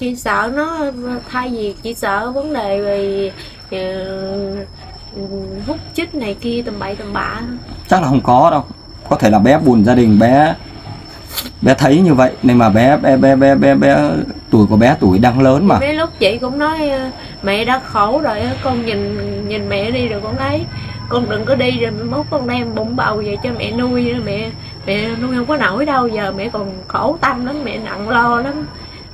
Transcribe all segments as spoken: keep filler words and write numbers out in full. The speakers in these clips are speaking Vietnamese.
Chị sợ nó, thay vì chị sợ vấn đề về uh, hút chích này kia tầm bậy tầm bạ. Chắc là không có đâu, có thể là bé buồn gia đình, bé bé thấy như vậy nên mà bé bé bé bé bé, bé tuổi của bé tuổi đang lớn mà. Mấy lúc chị cũng nói mẹ đã khổ rồi, con nhìn nhìn mẹ đi rồi con ấy, con đừng có đi rồi mốt con đem bụng bầu về cho mẹ nuôi, mẹ mẹ nuôi không có nổi đâu, giờ mẹ còn khổ tâm lắm, mẹ nặng lo lắm.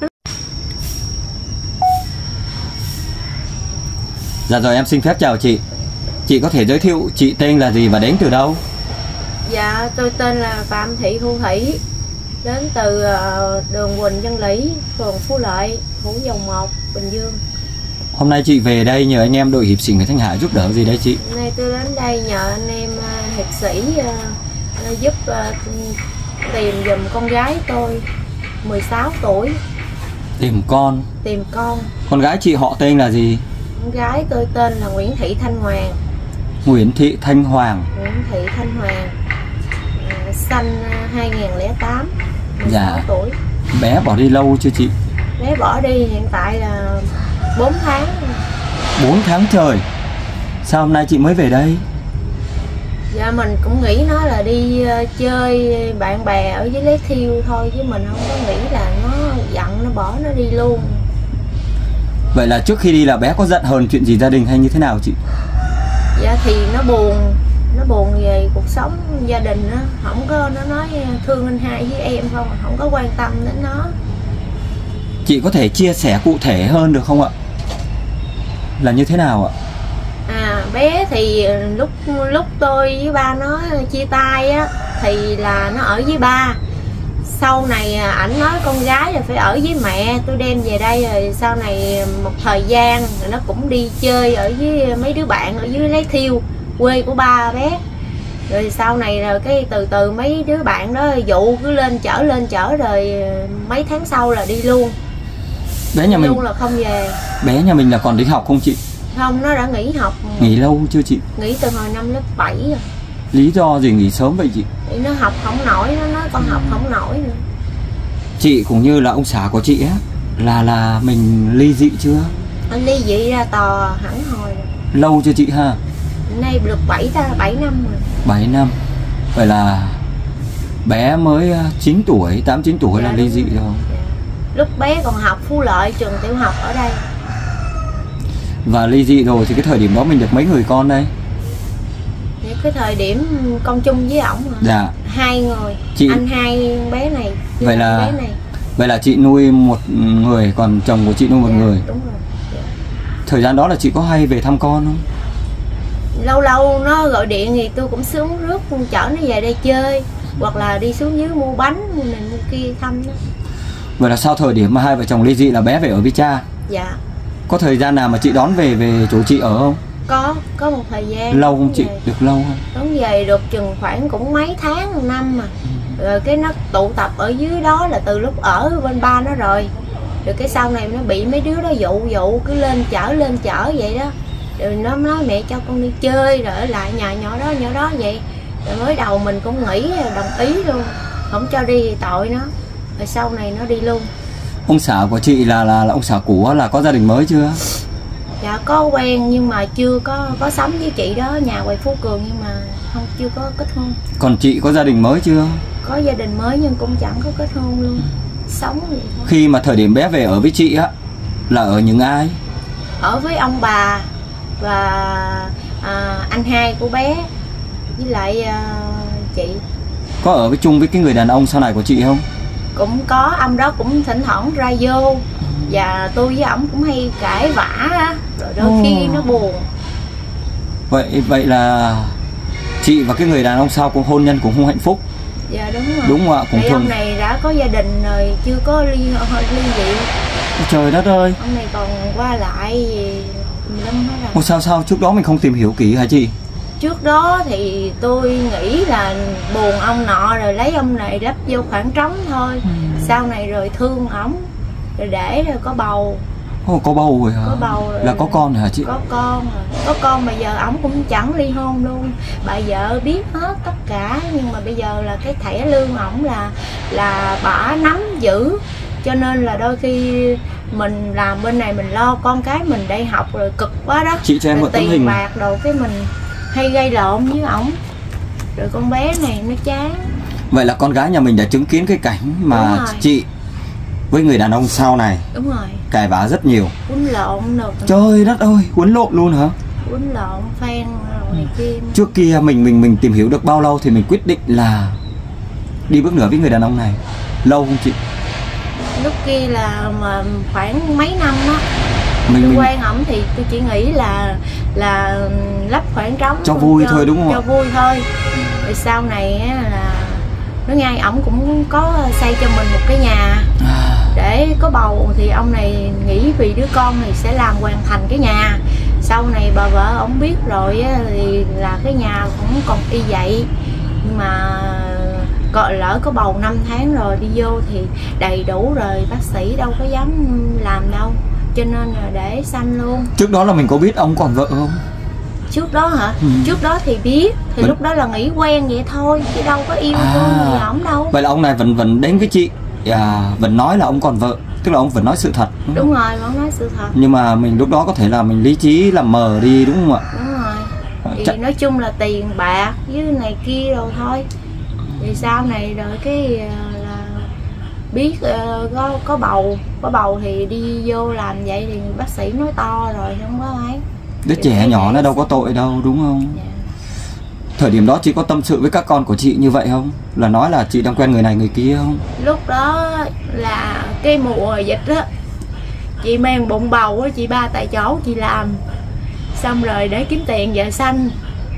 Dạ rồi, em xin phép chào chị. Chị có thể giới thiệu chị tên là gì và đến từ đâu? Dạ tôi tên là Phạm Thị Thu Thủy, đến từ đường Quỳnh Văn Lý, phường Phú Lợi, Thủ Dầu Một, Bình Dương. Hôm nay chị về đây nhờ anh em đội hiệp sĩ người Thanh Hải giúp đỡ gì đây chị? Hôm nay tôi đến đây nhờ anh em hiệp sĩ uh, giúp uh, tìm giùm con gái tôi mười sáu tuổi. Tìm con? Tìm con. Con gái chị họ tên là gì? Con gái tôi tên là Nguyễn Thị Thanh Hoàng. Nguyễn Thị Thanh Hoàng. Nguyễn Thị Thanh Hoàng, uh, sinh hai nghìn lẻ tám, mười sáu dạ. tuổi. Bé bỏ đi lâu chưa chị? Bé bỏ đi hiện tại là bốn tháng. bốn tháng trời. Sao hôm nay chị mới về đây? Dạ mình cũng nghĩ nó là đi uh, chơi bạn bè ở dưới Lấy Thiêu thôi, chứ mình không có nghĩ là nó giận nó bỏ nó đi luôn. Vậy là trước khi đi là bé có giận hờn chuyện gì gia đình hay như thế nào chị? Dạ thì nó buồn, nó buồn về cuộc sống gia đình đó, không có, nó nói thương anh hai với em không, không có quan tâm đến nó. Chị có thể chia sẻ cụ thể hơn được không ạ? Là như thế nào ạ? À bé thì lúc lúc tôi với ba nó chia tay á thì là nó ở với ba. Sau này ảnh nói con gái là phải ở với mẹ, tôi đem về đây rồi sau này một thời gian rồi nó cũng đi chơi ở với mấy đứa bạn ở dưới Lấy Thiêu, quê của ba bé. Rồi sau này rồi cái từ từ mấy đứa bạn đó dụ cứ lên chở lên chở rồi mấy tháng sau là đi luôn. Bé nhà mình luôn là không về. Bé nhà mình là còn đi học không chị? Không, nó đã nghỉ học. Nghỉ lâu chưa chị? Nghỉ từ hồi năm lớp bảy rồi. Lý do gì nghỉ sớm vậy chị? Thì nó học không nổi, nó nói con học không nổi nữa. Chị cũng như là ông xã của chị á, là là mình ly dị chưa? Anh ly dị ra tò hẳn hồi rồi. Lâu chưa chị ha? Nay được bảy ta bảy năm rồi. bảy năm. Vậy là bé mới chín tuổi, tám chín tuổi dạ, là ly dị rồi. Dạ. Lúc bé còn học Phú Lợi, trường tiểu học ở đây. Và ly dị rồi thì cái thời điểm đó mình được mấy người con đây? Cái thời điểm con chung với ổng hả? Dạ. Hai người. Chị... Anh hai bé này. Vậy là bé này. Vậy là chị nuôi một người, còn chồng của chị nuôi một dạ, người. Đúng rồi. Dạ. Thời gian đó là chị có hay về thăm con không? Lâu lâu nó gọi điện thì tôi cũng xuống rước chở nó về đây chơi, hoặc là đi xuống dưới mua bánh mua này mua kia thăm đó. Vậy là sau thời điểm mà hai vợ chồng ly dị là bé về ở với cha? Dạ. Có thời gian nào mà chị đón về về chỗ chị ở không? Có, có một thời gian. Lâu không chị? Về. Được lâu không? Đón về được chừng khoảng cũng mấy tháng, một năm mà. Ừ. Rồi cái nó tụ tập ở dưới đó là từ lúc ở bên ba nó rồi. Rồi cái sau này nó bị mấy đứa đó dụ dụ cứ lên chở lên chở vậy đó. Rồi nó nói mẹ cho con đi chơi rồi ở lại nhà nhỏ đó nhỏ đó vậy. Rồi mới đầu mình cũng nghĩ đồng ý luôn, không cho đi thì tội nó. Rồi sau này nó đi luôn. Ông xã của chị là là, là ông xã cũ là có gia đình mới chưa? Dạ có quen nhưng mà chưa có có sống với chị đó, nhà ngoài Phú Cường nhưng mà không chưa có kết hôn. Còn chị có gia đình mới chưa? Có gia đình mới nhưng cũng chẳng có kết hôn luôn. Sống vậy thôi. Khi mà thời điểm bé về ở với chị á là ở những ai? Ở với ông bà và à, anh hai của bé với lại à, chị. Có ở với chung với cái người đàn ông sau này của chị không? Cũng có, ông đó cũng thỉnh thoảng ra vô. Và tôi với ổng cũng hay cãi vã á, rồi đôi oh. khi nó buồn. Vậy vậy là chị và cái người đàn ông sau cũng hôn nhân cũng không hạnh phúc. Dạ đúng rồi. Đúng ạ, cũng thường. Ông này đã có gia đình rồi, chưa có ly ly dị. Trời đất ơi. Ông này còn qua lại gì lâm hết rồi. Ủa sao sao trước đó mình không tìm hiểu kỹ hả chị? Trước đó thì tôi nghĩ là buồn ông nọ rồi lấy ông này lấp vô khoảng trống thôi. Ừ. Sau này rồi thương ổng rồi để rồi có bầu. Ồ, có bầu rồi hả? Có bầu rồi. Là có con rồi hả chị? Có con rồi. Có con mà giờ ổng cũng chẳng ly hôn luôn. Bà vợ biết hết tất cả nhưng mà bây giờ là cái thẻ lương ổng là là bả nắm giữ. cho nên là đôi khi mình làm bên này mình lo con cái mình đi học rồi cực quá đó. Chị cho em một tấm tiền hình bạc đồ cái mình hay gây lộn với ổng, rồi con bé này nó chán. Vậy là con gái nhà mình đã chứng kiến cái cảnh mà chị với người đàn ông sau này đúng rồi cãi vã rất nhiều, quýnh lộn rồi. Trời đất ơi, quýnh lộn luôn hả? Quýnh lộn phen rồi này kia. Trước kia mình mình mình tìm hiểu được bao lâu thì mình quyết định là đi bước nữa với người đàn ông này? Lâu không chị? Lúc kia là mà khoảng mấy năm á. Mình, tôi mình... quen ổng thì tôi chỉ nghĩ là là lấp khoảng trống cho vui cho, thôi đúng không cho ạ? Cho vui thôi. Rồi sau này á, là nó ngay ổng cũng có xây cho mình một cái nhà để có bầu, thì ông này nghĩ vì đứa con này sẽ làm hoàn thành cái nhà. Sau này bà vợ ổng biết rồi á, thì là cái nhà cũng còn y vậy, nhưng mà có lỡ có bầu năm tháng rồi đi vô thì đầy đủ rồi, bác sĩ đâu có dám làm đâu, cho nên là để sanh luôn. Trước đó là mình có biết ông còn vợ không? Trước đó hả? Ừ. Trước đó thì biết, thì mình... lúc đó là nghĩ quen vậy thôi, chứ đâu có yêu à, thương gì ổng đâu. Vậy là ông này vẫn vẫn đến với chị, à, vẫn nói là ông còn vợ, tức là ông vẫn nói sự thật. Đúng, đúng rồi, vẫn nói sự thật. Nhưng mà mình lúc đó có thể là mình lý trí làm mờ đi đúng không ạ? Đúng rồi. Thì Chắc... nói chung là tiền bạc với này kia rồi thôi. Thì sau này rồi cái là biết uh, có có bầu, có bầu thì đi vô làm vậy thì bác sĩ nói to rồi không có ấy. Đứa thì trẻ nhỏ nó đâu có tội đâu đúng không? Dạ. Thời điểm đó chị có tâm sự với các con của chị như vậy không? Là nói là chị đang quen người này người kia không? Lúc đó là cái mùa dịch á, chị mang bụng bầu á, chị ba tại chỗ chị làm xong rồi để kiếm tiền vợ sanh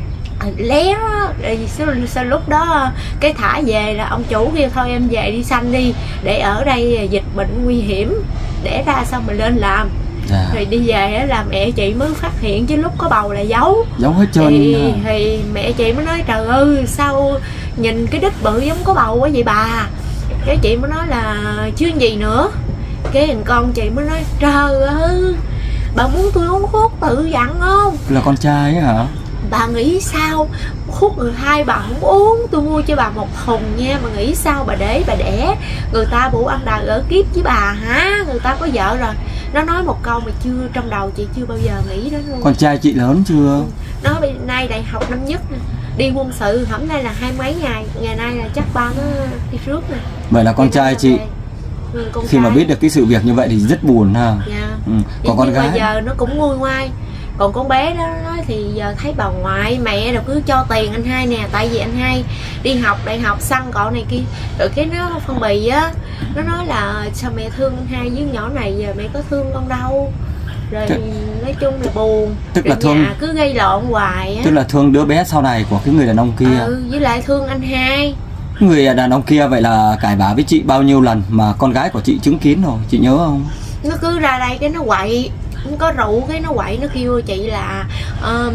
lén rồi sau, sau lúc đó cái thả về là ông chủ kêu thôi em về đi sanh đi, để ở đây dịch bệnh nguy hiểm, để ra xong mình lên làm. Dạ. Rồi đi về là mẹ chị mới phát hiện, chứ lúc có bầu là giấu giấu hết trơn. thì, thì mẹ chị mới nói trời ơi sao nhìn cái đít bự giống có bầu quá vậy bà. Cái chị mới nói là chứ gì nữa. Cái thằng con chị mới nói trời ơi bà muốn tôi uống thuốc tự dặn không? Là con trai ấy hả? Bà nghĩ sao thuốc người hai bà không uống, tôi mua cho bà một thùng nha, bà nghĩ sao bà để bà đẻ người ta bụ ăn đà gỡ kiếp với bà hả? Người ta có vợ rồi. Nó nói một câu mà chưa, trong đầu chị chưa bao giờ nghĩ đến luôn. Con trai chị lớn chưa? Nó bên nay đại học năm nhất nè, đi quân sự hôm nay là hai mấy ngày, ngày nay là chắc ba nó đi trước nè. Vậy là con thì trai chị ừ, con khi trai. Mà biết được cái sự việc như vậy thì rất buồn ha. Dạ. Ừ. Còn con gái bây giờ nó cũng nguôi ngoai. Còn con bé đó nói thì giờ thấy bà ngoại mẹ đâu cứ cho tiền anh hai nè, tại vì anh hai đi học đại học xăng cọ này kia, rồi cái nó phân bì á, nó nói là sao mẹ thương anh hai với nhỏ này, giờ mẹ có thương con đâu, rồi Thế... nói chung là buồn, tức rồi là thương cứ gây lộn hoài á. Tức là thương đứa bé sau này của cái người đàn ông kia. Ừ, với lại thương anh hai. Người đàn ông kia vậy là cãi vã với chị bao nhiêu lần mà con gái của chị chứng kiến rồi, chị nhớ không? Nó cứ ra đây cái nó quậy, nó có rượu cái nó quậy, nó kêu chị là uh,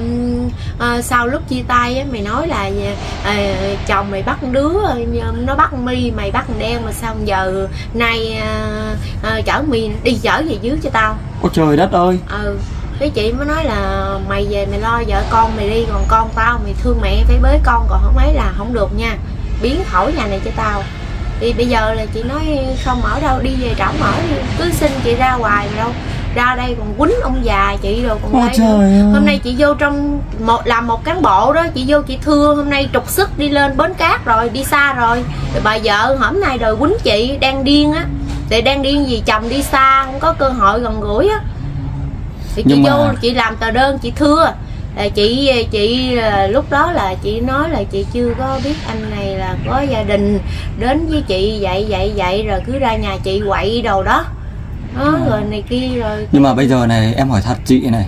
uh, sau lúc chia tay á, mày nói là uh, chồng mày bắt đứa, nó bắt mi mày bắt đen, mà sao giờ nay uh, uh, chở mi đi chở về dưới cho tao. Ôi trời đất ơi. Ừ, cái chị mới nói là mày về mày lo vợ con mày đi, còn con tao mày thương mẹ phải bới con, còn không ấy là không được nha, biến khỏi nhà này cho tao. Thì bây giờ là chị nói không ở đâu, đi về trỏng ở đi, cứ xin chị ra hoài mà đâu, ra đây còn quýnh ông già chị rồi còn Ôi đây nữa. Hôm nay chị vô trong một làm một cán bộ đó, chị vô chị thưa hôm nay trục sức đi lên Bến Cát rồi, đi xa rồi, rồi bà vợ hôm nay rồi quýnh chị đang điên á, thì đang điên gì chồng đi xa không có cơ hội gần gũi á, thì chị mà... vô chị làm tờ đơn chị thưa là chị chị lúc đó là chị nói là chị chưa có biết anh này là có gia đình, đến với chị vậy vậy vậy rồi cứ ra nhà chị quậy đồ đó đó à. Rồi này kia rồi. Nhưng mà bây giờ này em hỏi thật chị này,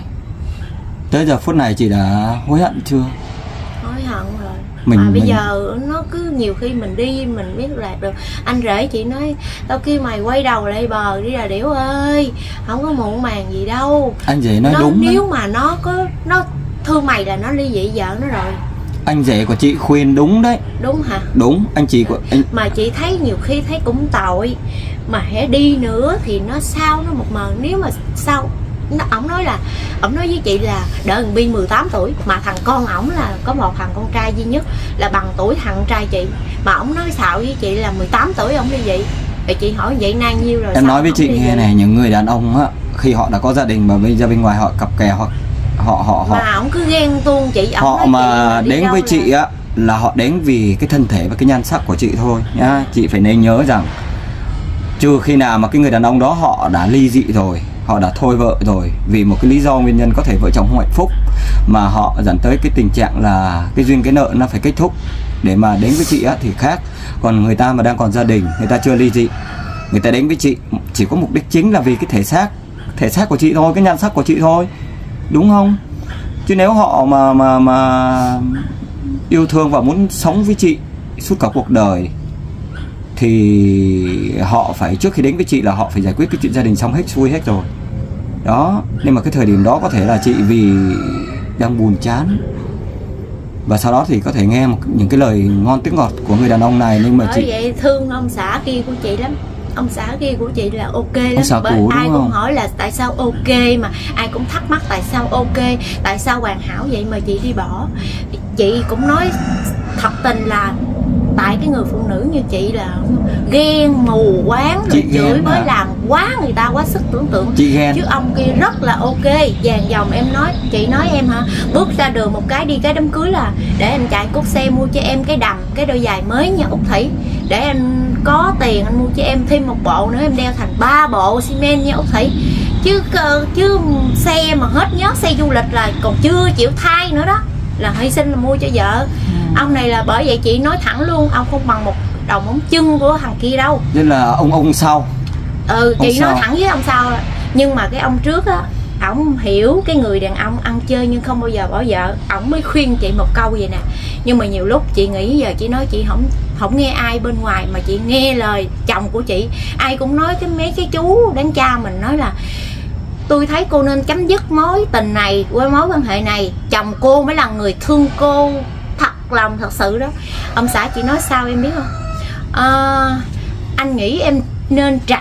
tới giờ phút này chị đã hối hận chưa? Hối hận rồi. Mình, mà bây mình... giờ nó cứ nhiều khi mình đi mình biết là được. Anh rể chị nói tao kêu mày quay đầu lại bờ đi là điểu ơi, không có muộn màng gì đâu. Anh rể nói nó, đúng nếu đấy. Mà nó có nó thương mày là nó ly dị vợ nó rồi. Anh rể của chị khuyên đúng đấy. Đúng hả? Đúng, anh chị của anh. Mà chị thấy nhiều khi thấy cũng tội, mà hãy đi nữa thì nó sao nó một mờ, nếu mà sao nó ổng nói là ổng nói với chị là đợi thằng Bi mười tám tuổi, mà thằng con ổng là có một thằng con trai duy nhất là bằng tuổi thằng trai chị, mà ổng nói xạo với chị là mười tám tuổi ổng đi vậy. Thì chị hỏi vậy nan nhiêu rồi. Em nói với chị nghe này, những người đàn ông á, khi họ đã có gia đình mà bây giờ bên ngoài họ cặp kè hoặc họ họ họ mà ổng cứ ghen tuông chị, họ mà đến với chị á là họ đến vì cái thân thể và cái nhan sắc của chị thôi nhá. Chị phải nên nhớ rằng trừ khi nào mà cái người đàn ông đó họ đã ly dị rồi, họ đã thôi vợ rồi, vì một cái lý do nguyên nhân có thể vợ chồng không hạnh phúc mà họ dẫn tới cái tình trạng là cái duyên cái nợ nó phải kết thúc để mà đến với chị á thì khác. Còn người ta mà đang còn gia đình, người ta chưa ly dị, người ta đến với chị chỉ có mục đích chính là vì cái thể xác thể xác của chị thôi, cái nhan sắc của chị thôi, đúng không? Chứ nếu họ mà mà mà yêu thương và muốn sống với chị suốt cả cuộc đời thì họ phải, trước khi đến với chị là họ phải giải quyết cái chuyện gia đình xong hết xuôi hết rồi đó. Nhưng mà cái thời điểm đó có thể là chị vì đang buồn chán và sau đó thì có thể nghe một, những cái lời ngon tiếng ngọt của người đàn ông này, nhưng mà bởi chị vậy thương ông xã kia của chị lắm. Ông xã kia của chị là ok lắm, bởi cũ, ai cũng không? hỏi là tại sao ok, mà ai cũng thắc mắc tại sao ok, tại sao hoàn hảo vậy mà chị đi bỏ. Chị cũng nói thật tình là tại cái người phụ nữ như chị là ghen mù quáng, rồi chửi mới làm quá người ta quá sức tưởng tượng. Chị ghen. Chứ ông kia rất là ok, vàng dòng. Em nói, chị nói em hả, bước ra đường một cái đi cái đám cưới là để anh chạy cốt xe mua cho em cái đầm, cái đôi giày mới nha Út Thủy, để anh có tiền anh mua cho em thêm một bộ nữa, em đeo thành ba bộ xi men nha Út Thủy. Chứ chứ xe mà hết nhớ xe du lịch là còn chưa chịu thay nữa đó, là hy sinh là mua cho vợ. Ừ. Ông này là bởi vậy chị nói thẳng luôn, ông không bằng một đầu móng chân của thằng kia đâu. Nên là ông ông sau. Ừ, ông chị sau. nói thẳng với ông sau rồi. Nhưng mà cái ông trước á, ổng hiểu cái người đàn ông ăn chơi nhưng không bao giờ bỏ vợ, ổng mới khuyên chị một câu vậy nè. Nhưng mà nhiều lúc chị nghĩ giờ chị nói chị không không nghe ai bên ngoài mà chị nghe lời chồng của chị. Ai cũng nói cái mấy cái chú đáng cha mình nói là tôi thấy cô nên chấm dứt mối tình này, với mối quan hệ này, chồng cô mới là người thương cô thật lòng thật sự đó. Ông xã chị nói sao em biết không? À, anh nghĩ em nên trả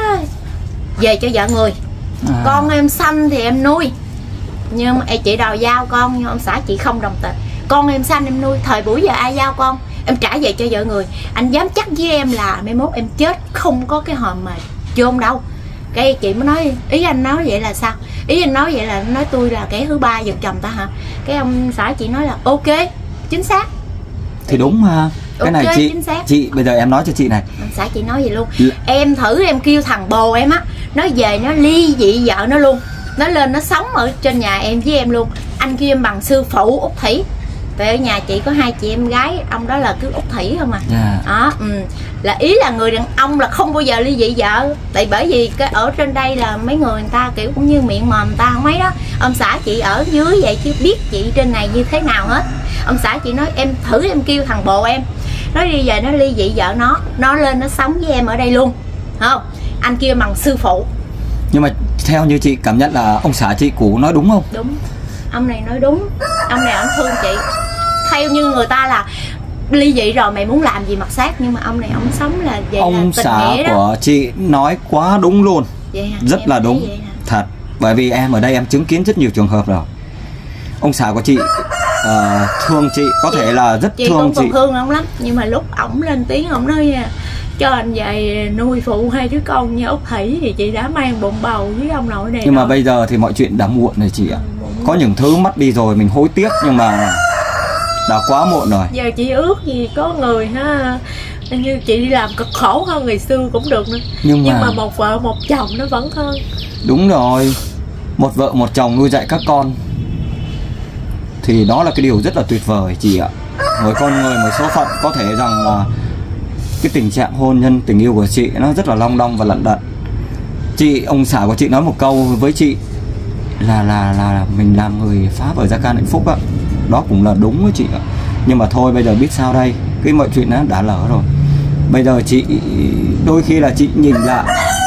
về cho vợ người, à. Con em sanh thì em nuôi, nhưng mà chị đòi giao con, nhưng ông xã chị không đồng tình. Con em sanh em nuôi, thời buổi giờ ai giao con, em trả về cho vợ người. Anh dám chắc với em là mai mốt em chết không có cái hòm mà chôn đâu. Cái chị mới nói, ý anh nói vậy là sao? Ý anh nói vậy là nói tôi là kẻ thứ ba giật chồng ta hả? Cái ông xã chị nói là ok, chính xác. Thì đúng ha. Cái okay, này chị chị bây giờ em nói cho chị này. Ông xã chị nói vậy luôn. L em thử em kêu thằng bồ em á, nó về nó ly dị vợ nó luôn, nó lên nó sống ở trên nhà em với em luôn. Anh kêu em bằng sư phụ Út Thủy. Tại ở nhà chị có hai chị em gái, ông đó là cứ Út Thủy không à. Yeah. Đó, ừ. Là ý là người đàn ông là không bao giờ ly dị vợ. Tại bởi vì cái ở trên đây là mấy người người ta kiểu cũng như miệng mồm người ta không mấy đó. Ông xã chị ở dưới vậy chứ biết chị trên này như thế nào hết. Ông xã chị nói em thử em kêu thằng bồ em, nó đi về nó ly dị vợ nó, nó lên nó sống với em ở đây luôn, không? Anh kêu bằng sư phụ. Nhưng mà theo như chị cảm nhận là ông xã chị cũ nói đúng không? Đúng, ông này nói đúng. Ông này ông thương chị. Theo như người ta là ly dị rồi mày muốn làm gì mặc xác, nhưng mà ông này ông sống là vậy. Ông là tình xã nghĩa đó. Của chị nói quá đúng luôn. Vậy hả? Rất Em là đúng thật. Bởi vì em ở đây em chứng kiến rất nhiều trường hợp rồi. Ông xã của chị uh, thương chị, có chị, thể là rất chị thương chị chị. thương ông lắm, nhưng mà lúc ổng lên tiếng ổng nói nha, cho anh về nuôi phụ hai đứa con như Út Thủy thì chị đã mang bụng bầu với ông nội này. Nhưng rồi. Mà bây giờ thì mọi chuyện đã muộn rồi chị ạ. Ừ, có những thứ mất đi rồi mình hối tiếc, nhưng mà đã quá muộn rồi. Giờ chị ước gì có người ha, như chị đi làm cực khổ hơn ngày xưa cũng được nữa. Nhưng, nhưng mà... mà một vợ một chồng nó vẫn hơn. Đúng rồi, một vợ một chồng nuôi dạy các con thì đó là cái điều rất là tuyệt vời chị ạ. Mỗi con người một số phận, có thể rằng là cái tình trạng hôn nhân tình yêu của chị nó rất là long đong và lận đận. Chị, ông xã của chị nói một câu với chị là là là mình làm người phá vỡ gia can hạnh phúc á. Đó cũng là đúng với chị ạ. Nhưng mà thôi bây giờ biết sao đây, cái mọi chuyện nó đã lỡ rồi. Bây giờ chị đôi khi là chị nhìn lại,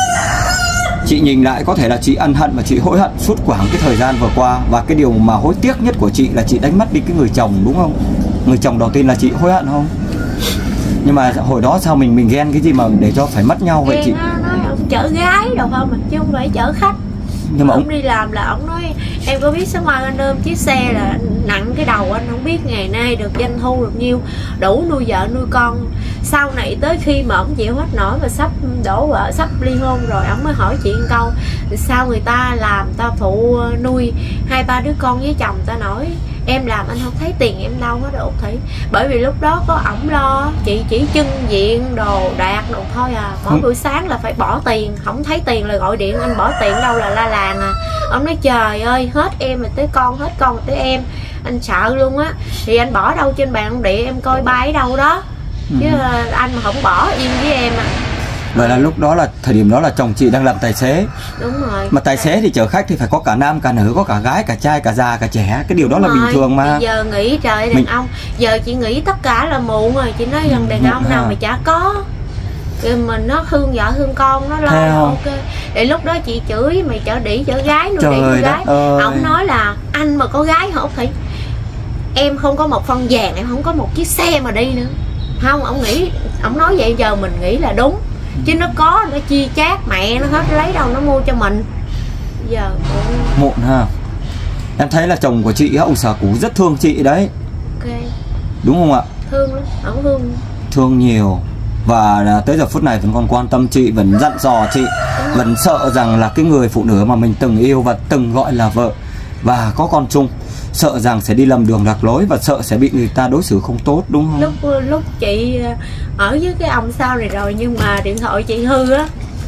chị nhìn lại có thể là chị ân hận và chị hối hận suốt quãng cái thời gian vừa qua. Và cái điều mà hối tiếc nhất của chị là chị đánh mất đi cái người chồng, đúng không? Người chồng đầu tiên là chị hối hận không? Nhưng mà hồi đó sao mình mình ghen cái gì mà để cho phải mất nhau vậy chị? Nó nói ông chở gái đâu không, chứ không phải chở khách. Nhưng mà ông ông đi làm là ông nói em có biết sáng mai anh ôm chiếc xe là nặng cái đầu anh không biết ngày nay được doanh thu được nhiêu, đủ nuôi vợ nuôi con. Sau này tới khi mà ông chịu hết nổi và sắp đổ vợ, sắp ly hôn rồi, ông mới hỏi chị một câu sao người ta làm ta phụ nuôi hai ba đứa con với chồng ta nổi, em làm anh không thấy tiền em đâu hết đâu Út Thủy. Bởi vì lúc đó có ổng lo, chị chỉ trưng diện đồ đạc đồ thôi à. Mỗi buổi sáng là phải bỏ tiền, không thấy tiền là gọi điện anh bỏ tiền đâu là la làng à. Ông nói trời ơi hết em rồi tới con, hết con rồi tới em, anh sợ luôn á. Thì anh bỏ đâu trên bàn ông địa em coi bay ở đâu đó, chứ ừ. anh mà không bỏ yên với em à. Vậy là lúc đó là thời điểm đó là chồng chị đang làm tài xế. Đúng rồi. Mà tài xế thì chở khách thì phải có cả nam cả nữ, có cả gái cả trai cả già cả trẻ. Cái điều đó Đúng là rồi. bình thường mà. Bây giờ nghĩ trời đàn Mình... ông, giờ chị nghĩ tất cả là muộn rồi. Chị nói rằng đàn ông nào mà chả có, rồi mình nó thương vợ thương con nó lo là ok. Để lúc đó chị chửi mày chở đĩ chở gái nuôi đĩ nuôi gái. Ông nói là anh mà có gái hả thì em không có một phân vàng, em không có một chiếc xe mà đi nữa. Không, ông nghĩ, ông nói vậy giờ mình nghĩ là đúng. Chứ nó có, nó chia chác mẹ nó hết lấy đâu nó mua cho mình. Giờ cũng... muộn ha. Em thấy là chồng của chị, ông Sở Cú rất thương chị đấy. Ok. Đúng không ạ? Thương lắm, ông thương. Thương nhiều. Và tới giờ phút này vẫn còn quan tâm chị, vẫn dặn dò chị, vẫn sợ rằng là cái người phụ nữ mà mình từng yêu và từng gọi là vợ và có con chung, sợ rằng sẽ đi lầm đường lạc lối và sợ sẽ bị người ta đối xử không tốt, đúng không? Lúc lúc chị ở với cái ông sau này rồi, nhưng mà điện thoại chị hư á,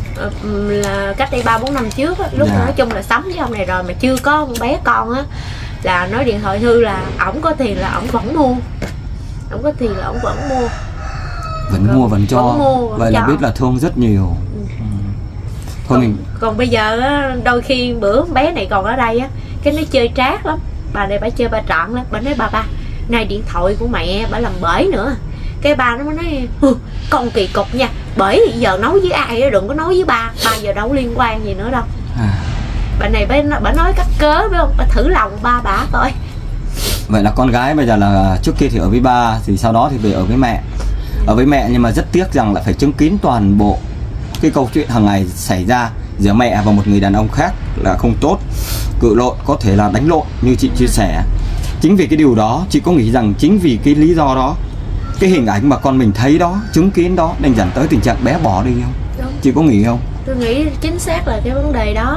là cách đây ba bốn năm trước á, lúc dạ. nói chung là sống với ông này rồi mà chưa có con bé con á, là nói điện thoại hư là ổng có tiền là ổng vẫn mua, ổng có tiền là ổng vẫn mua, vẫn còn, mua vẫn cho, vẫn mua, vẫn vậy cho. Là biết là thương rất nhiều. Ừ. Ừ. Thôi còn, mình còn bây giờ á, đôi khi bữa bé này còn ở đây á, cái nó chơi trác lắm, bà này bà chơi bà trọn lắm, bà nói bà ba này điện thoại của mẹ bà làm bể nữa, cái ba nó mới nói con kỳ cục nha, bởi thì giờ nói với ai đó đừng có nói với ba, ba giờ đâu liên quan gì nữa đâu. À. Bà này bà, bà nói cắt cớ phải không, bà thử lòng ba bà coi. Vậy là con gái bây giờ là trước kia thì ở với ba, thì sau đó thì về ở với mẹ, ở với mẹ, nhưng mà rất tiếc rằng lại phải chứng kiến toàn bộ cái câu chuyện hàng ngày xảy ra giữa mẹ và một người đàn ông khác là không tốt, cự lộn, có thể là đánh lộn như chị chia sẻ. Chính vì cái điều đó, chị có nghĩ rằng chính vì cái lý do đó, cái hình ảnh mà con mình thấy đó, chứng kiến đó nên dẫn tới tình trạng bé bỏ đi không? Đúng. Chị có nghĩ không? Tôi nghĩ chính xác là cái vấn đề đó.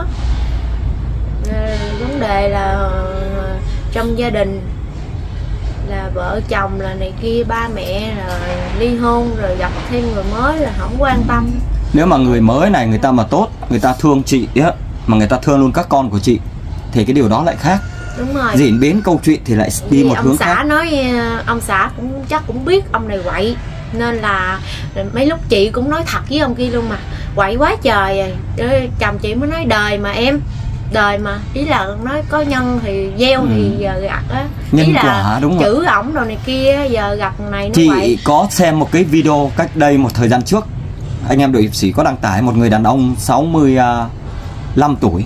Vấn đề là trong gia đình là vợ chồng là này kia, ba mẹ rồi ly hôn rồi gặp thêm người mới là không quan tâm. Nếu mà người mới này người ta mà tốt, người ta thương chị á, mà người ta thương luôn các con của chị, thì cái điều đó lại khác. Đúng rồi. Diễn biến câu chuyện thì lại đi một hướng khác. Ông xã nói, ông xã cũng chắc cũng biết ông này quậy, nên là mấy lúc chị cũng nói thật với ông kia luôn mà, quậy quá trời rồi. Chồng chị mới nói đời mà em, đời mà, ý là nói có nhân thì gieo ừ. thì giờ gặt á, nhân ý là quả đúng chữ rồi. ổng đồ này kia giờ gặp này nó chị vậy. Có xem một cái video cách đây một thời gian trước, anh em đội hiệp sĩ có đăng tải một người đàn ông sáu mươi lăm tuổi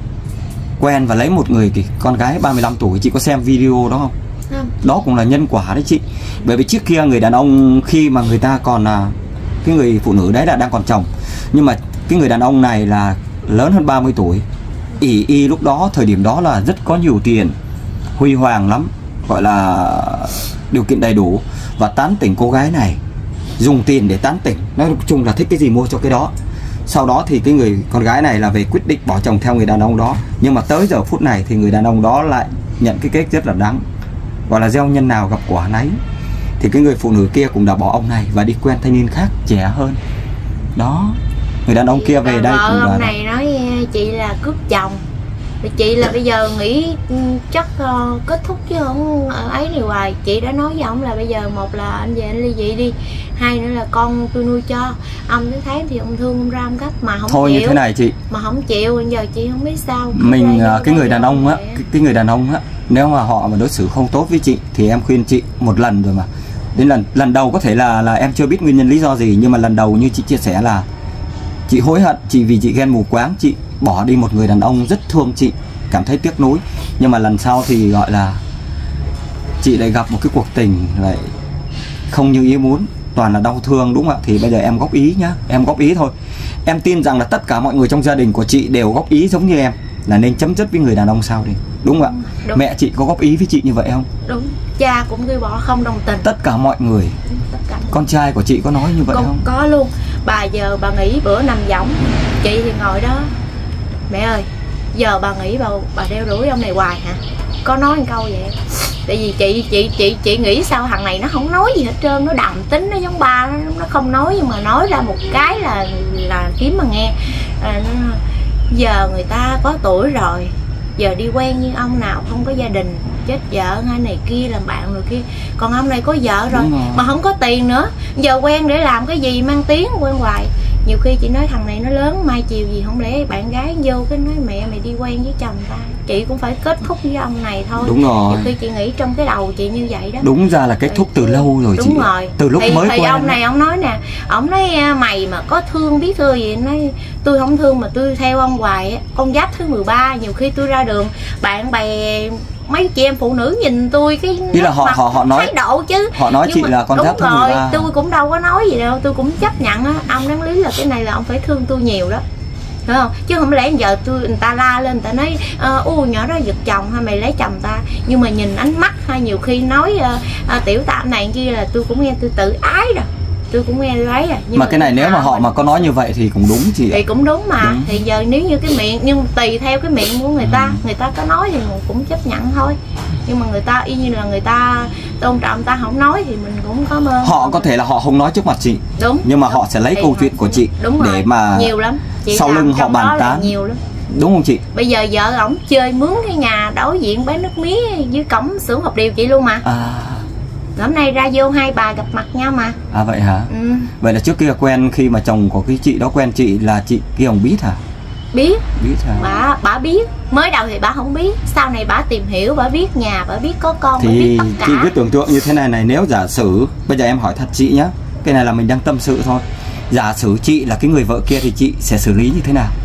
quen và lấy một người kì, con gái ba mươi lăm tuổi. Chị có xem video đó không? Không. Đó cũng là nhân quả đấy chị. Bởi vì trước kia người đàn ông khi mà người ta còn là cái người phụ nữ đấy là đang còn chồng, nhưng mà cái người đàn ông này là lớn hơn ba mươi tuổi, ỷ y lúc đó thời điểm đó là rất có nhiều tiền, huy hoàng lắm, gọi là điều kiện đầy đủ, và tán tỉnh cô gái này, dùng tiền để tán tỉnh, nói chung là thích cái gì mua cho cái đó. Sau đó thì cái người con gái này là về quyết định bỏ chồng theo người đàn ông đó, nhưng mà tới giờ phút này thì người đàn ông đó lại nhận cái kết rất là đáng, gọi là gieo nhân nào gặp quả nấy. Thì cái người phụ nữ kia cũng đã bỏ ông này và đi quen thanh niên khác trẻ hơn. Đó, người đàn ông kia về đây vợ cũng ông là... này nói chị là cướp chồng, chị là bây giờ nghĩ chắc uh, kết thúc chứ không ấy này hoài. Chị đã nói với ông là bây giờ một là anh về anh ly dị đi, hai nữa là con tôi nuôi cho ông, tới tháng thì ông thương ông ra ông cách mà không thôi chịu. Như thế này chị, mà không chịu, giờ chị không biết sao. Mình cái người đàn ông á, cái, cái người đàn ông á, nếu mà họ mà đối xử không tốt với chị thì em khuyên chị một lần rồi mà. Đến lần lần đầu có thể là là em chưa biết nguyên nhân lý do gì, nhưng mà lần đầu như chị chia sẻ là chị hối hận, chị vì chị ghen mù quáng, chị bỏ đi một người đàn ông rất thương chị, cảm thấy tiếc nuối. Nhưng mà lần sau thì gọi là chị lại gặp một cái cuộc tình lại không như ý muốn, toàn là đau thương, đúng không ạ? Thì bây giờ em góp ý nhá, em góp ý thôi. Em tin rằng là tất cả mọi người trong gia đình của chị đều góp ý giống như em. là nên chấm dứt với người đàn ông sau đi, đúng không ạ? Đúng. Mẹ chị có góp ý với chị như vậy không? Đúng, cha cũng cứ bỏ không đồng tình. Tất cả mọi người. Tất cả. Con trai của chị có nói như vậy Con, không? có luôn. Bà giờ bà nghĩ bữa nằm võng, chị thì ngồi đó, mẹ ơi giờ bà nghĩ bà bà đeo đuổi ông này hoài hả? Có nói một câu vậy. Tại vì chị chị chị chị nghĩ sao thằng này nó không nói gì hết trơn, nó đầm tính, nó giống ba, nó, nó không nói, nhưng mà nói ra một cái là là kiếm mà nghe. À, nó, giờ người ta có tuổi rồi, giờ đi quen như ông nào không có gia đình, chết vợ hay này kia làm bạn rồi kia, còn ông này có vợ rồi, rồi mà không có tiền nữa, giờ quen để làm cái gì mang tiếng, quen hoài. Nhiều khi chị nói thằng này nó lớn, mai chiều gì không lẽ bạn gái vô cái nói mẹ mày đi quen với chồng ta, chị cũng phải kết thúc với ông này thôi. Đúng rồi. Nhiều khi chị nghĩ trong cái đầu chị như vậy đó. Đúng ra là kết thúc từ lâu rồi. Đúng chị rồi. Từ lúc thì, mới thì quen ông này ông nói nè, ông nói mày mà có thương biết thương gì, nói tôi không thương mà tôi theo ông hoài. Con giáp thứ mười ba, nhiều khi tôi ra đường bạn bè mấy chị em phụ nữ nhìn tôi cái ý là họ họ họ nói thái độ chứ, họ nói nhưng chị mà, là con giáp thứ mười ba. Tôi cũng đâu có nói gì đâu, tôi cũng chấp nhận á. Ông đáng lý là cái này là ông phải thương tôi nhiều đó, hiểu không? Chứ không lẽ giờ tôi người ta la lên, người ta nói u nhỏ đó giật chồng hay mày lấy chồng ta, nhưng mà nhìn ánh mắt hay nhiều khi nói uh, uh, tiểu tạm này kia là tôi cũng nghe tôi tự ái rồi, tôi cũng nghe tôi ấy à. Nhưng mà, mà cái này nếu mà họ mình... mà có nói như vậy thì cũng đúng chị ạ. Thì cũng đúng mà. Đúng. Thì giờ nếu như cái miệng, nhưng tùy theo cái miệng của người ta, ừ. người ta có nói thì mình cũng chấp nhận thôi. Nhưng mà người ta y như là người ta tôn trọng, ta không nói thì mình cũng có mơ. Họ có thể là họ không nói trước mặt chị, đúng, nhưng mà đúng. họ sẽ lấy thì câu chuyện của chị đúng để rồi. mà nhiều lắm chị, sau lưng họ bàn tán nhiều lắm, đúng không chị? Bây giờ vợ ổng chơi mướn cái nhà đối diện bán nước mía dưới cổng xưởng hộp điều chị luôn mà. À. Hôm nay ra vô hai bà gặp mặt nhau mà. À vậy hả? Ừ. Vậy là trước kia quen, khi mà chồng của cái chị đó quen chị là chị kia không biết hả? Biết. Biết hả? Bà, bà biết. Mới đầu thì bà không biết, sau này bà tìm hiểu, bà biết nhà, bà biết có con, thì bà biết tất cả. Chị cứ tưởng tượng như thế này này, nếu giả sử, bây giờ em hỏi thật chị nhá, cái này là mình đang tâm sự thôi. Giả sử chị là cái người vợ kia thì chị sẽ xử lý như thế nào?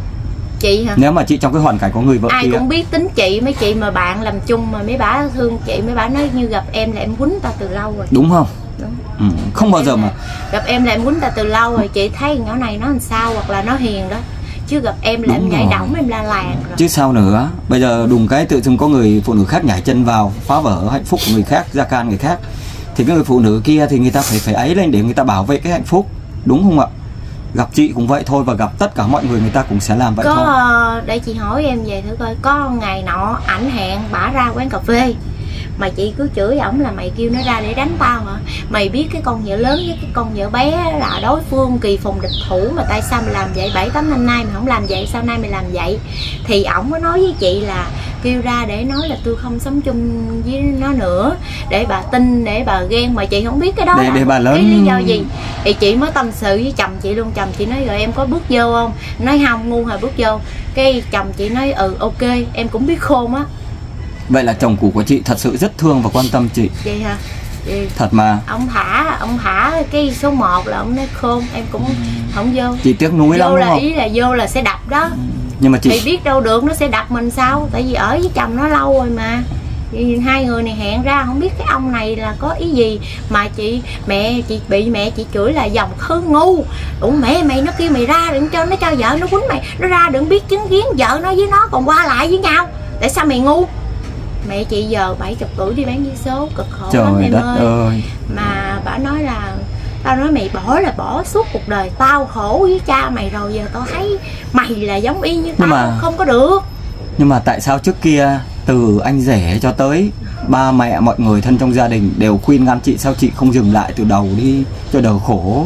Chị hả? Nếu mà chị trong cái hoàn cảnh của người vợ ai kia. Ai cũng biết tính chị, mấy chị mà bạn làm chung mà mấy bả thương chị, mấy bả nói như gặp em là em quýnh ta từ lâu rồi. Đúng không? Đúng. Ừ, không bao giờ là, mà gặp em là em quýnh ta từ lâu rồi, chị thấy nhỏ này nó làm sao hoặc là nó hiền đó, chứ gặp em là đúng em nhảy đỏng, em la làng rồi. Chứ sao nữa, bây giờ đùng cái tự dưng có người phụ nữ khác nhảy chân vào phá vỡ hạnh phúc của người khác, gia can người khác, thì cái người phụ nữ kia thì người ta phải phải ấy lên để người ta bảo vệ cái hạnh phúc, đúng không ạ? Gặp chị cũng vậy thôi, và gặp tất cả mọi người người ta cũng sẽ làm vậy có, thôi. Có, để chị hỏi em về thử coi, có ngày nọ ảnh hẹn bả ra quán cà phê mà chị cứ chửi ổng là mày kêu nó ra để đánh tao hả? Mày biết cái con vợ lớn với cái con vợ bé là đối phương kỳ phùng địch thủ, mà tại sao mày làm vậy? Bảy tám năm nay mày không làm vậy, sau nay mày làm vậy? Thì ổng có nói với chị là kêu ra để nói là tôi không sống chung với nó nữa, để bà tin, để bà ghen, mà chị không biết cái đó để, là để bà lớn... cái lý do gì. Thì chị mới tâm sự với chồng chị luôn. Chồng chị nói rồi em có bước vô không? Nói không, ngu hả bước vô. Cái chồng chị nói ừ ok, em cũng biết khôn á. Vậy là chồng cũ của chị thật sự rất thương và quan tâm chị. Vậy hả? Vậy thật mà. Ông thả, ông thả cái số một là ông nói khôn, em cũng không vô. Chị tiếc nuối lắm đúng không? Ý là vô là sẽ đập đó. Nhưng mà chị thì biết đâu được nó sẽ đập mình sao? Tại vì ở với chồng nó lâu rồi mà. Thì hai người này hẹn ra, không biết cái ông này là có ý gì mà chị mẹ chị bị mẹ chị chửi là dòng khứ ngu. Ủa mẹ mày nó kêu mày ra đừng cho nó cho vợ nó quýnh mày, nó ra đừng biết chứng kiến vợ nó với nó còn qua lại với nhau. Tại sao mày ngu? Mẹ chị giờ bảy mươi tuổi đi bán vé số cực khổ trời lắm em đất ơi. ơi. Mà bà nói là tao nói mày bỏ là bỏ suốt cuộc đời tao khổ với cha mày rồi, giờ tao thấy mày là giống y như tao mà... không có được. Nhưng mà tại sao trước kia từ anh rể cho tới ba mẹ mọi người thân trong gia đình đều khuyên ngăn chị, sao chị không dừng lại từ đầu đi cho đỡ khổ?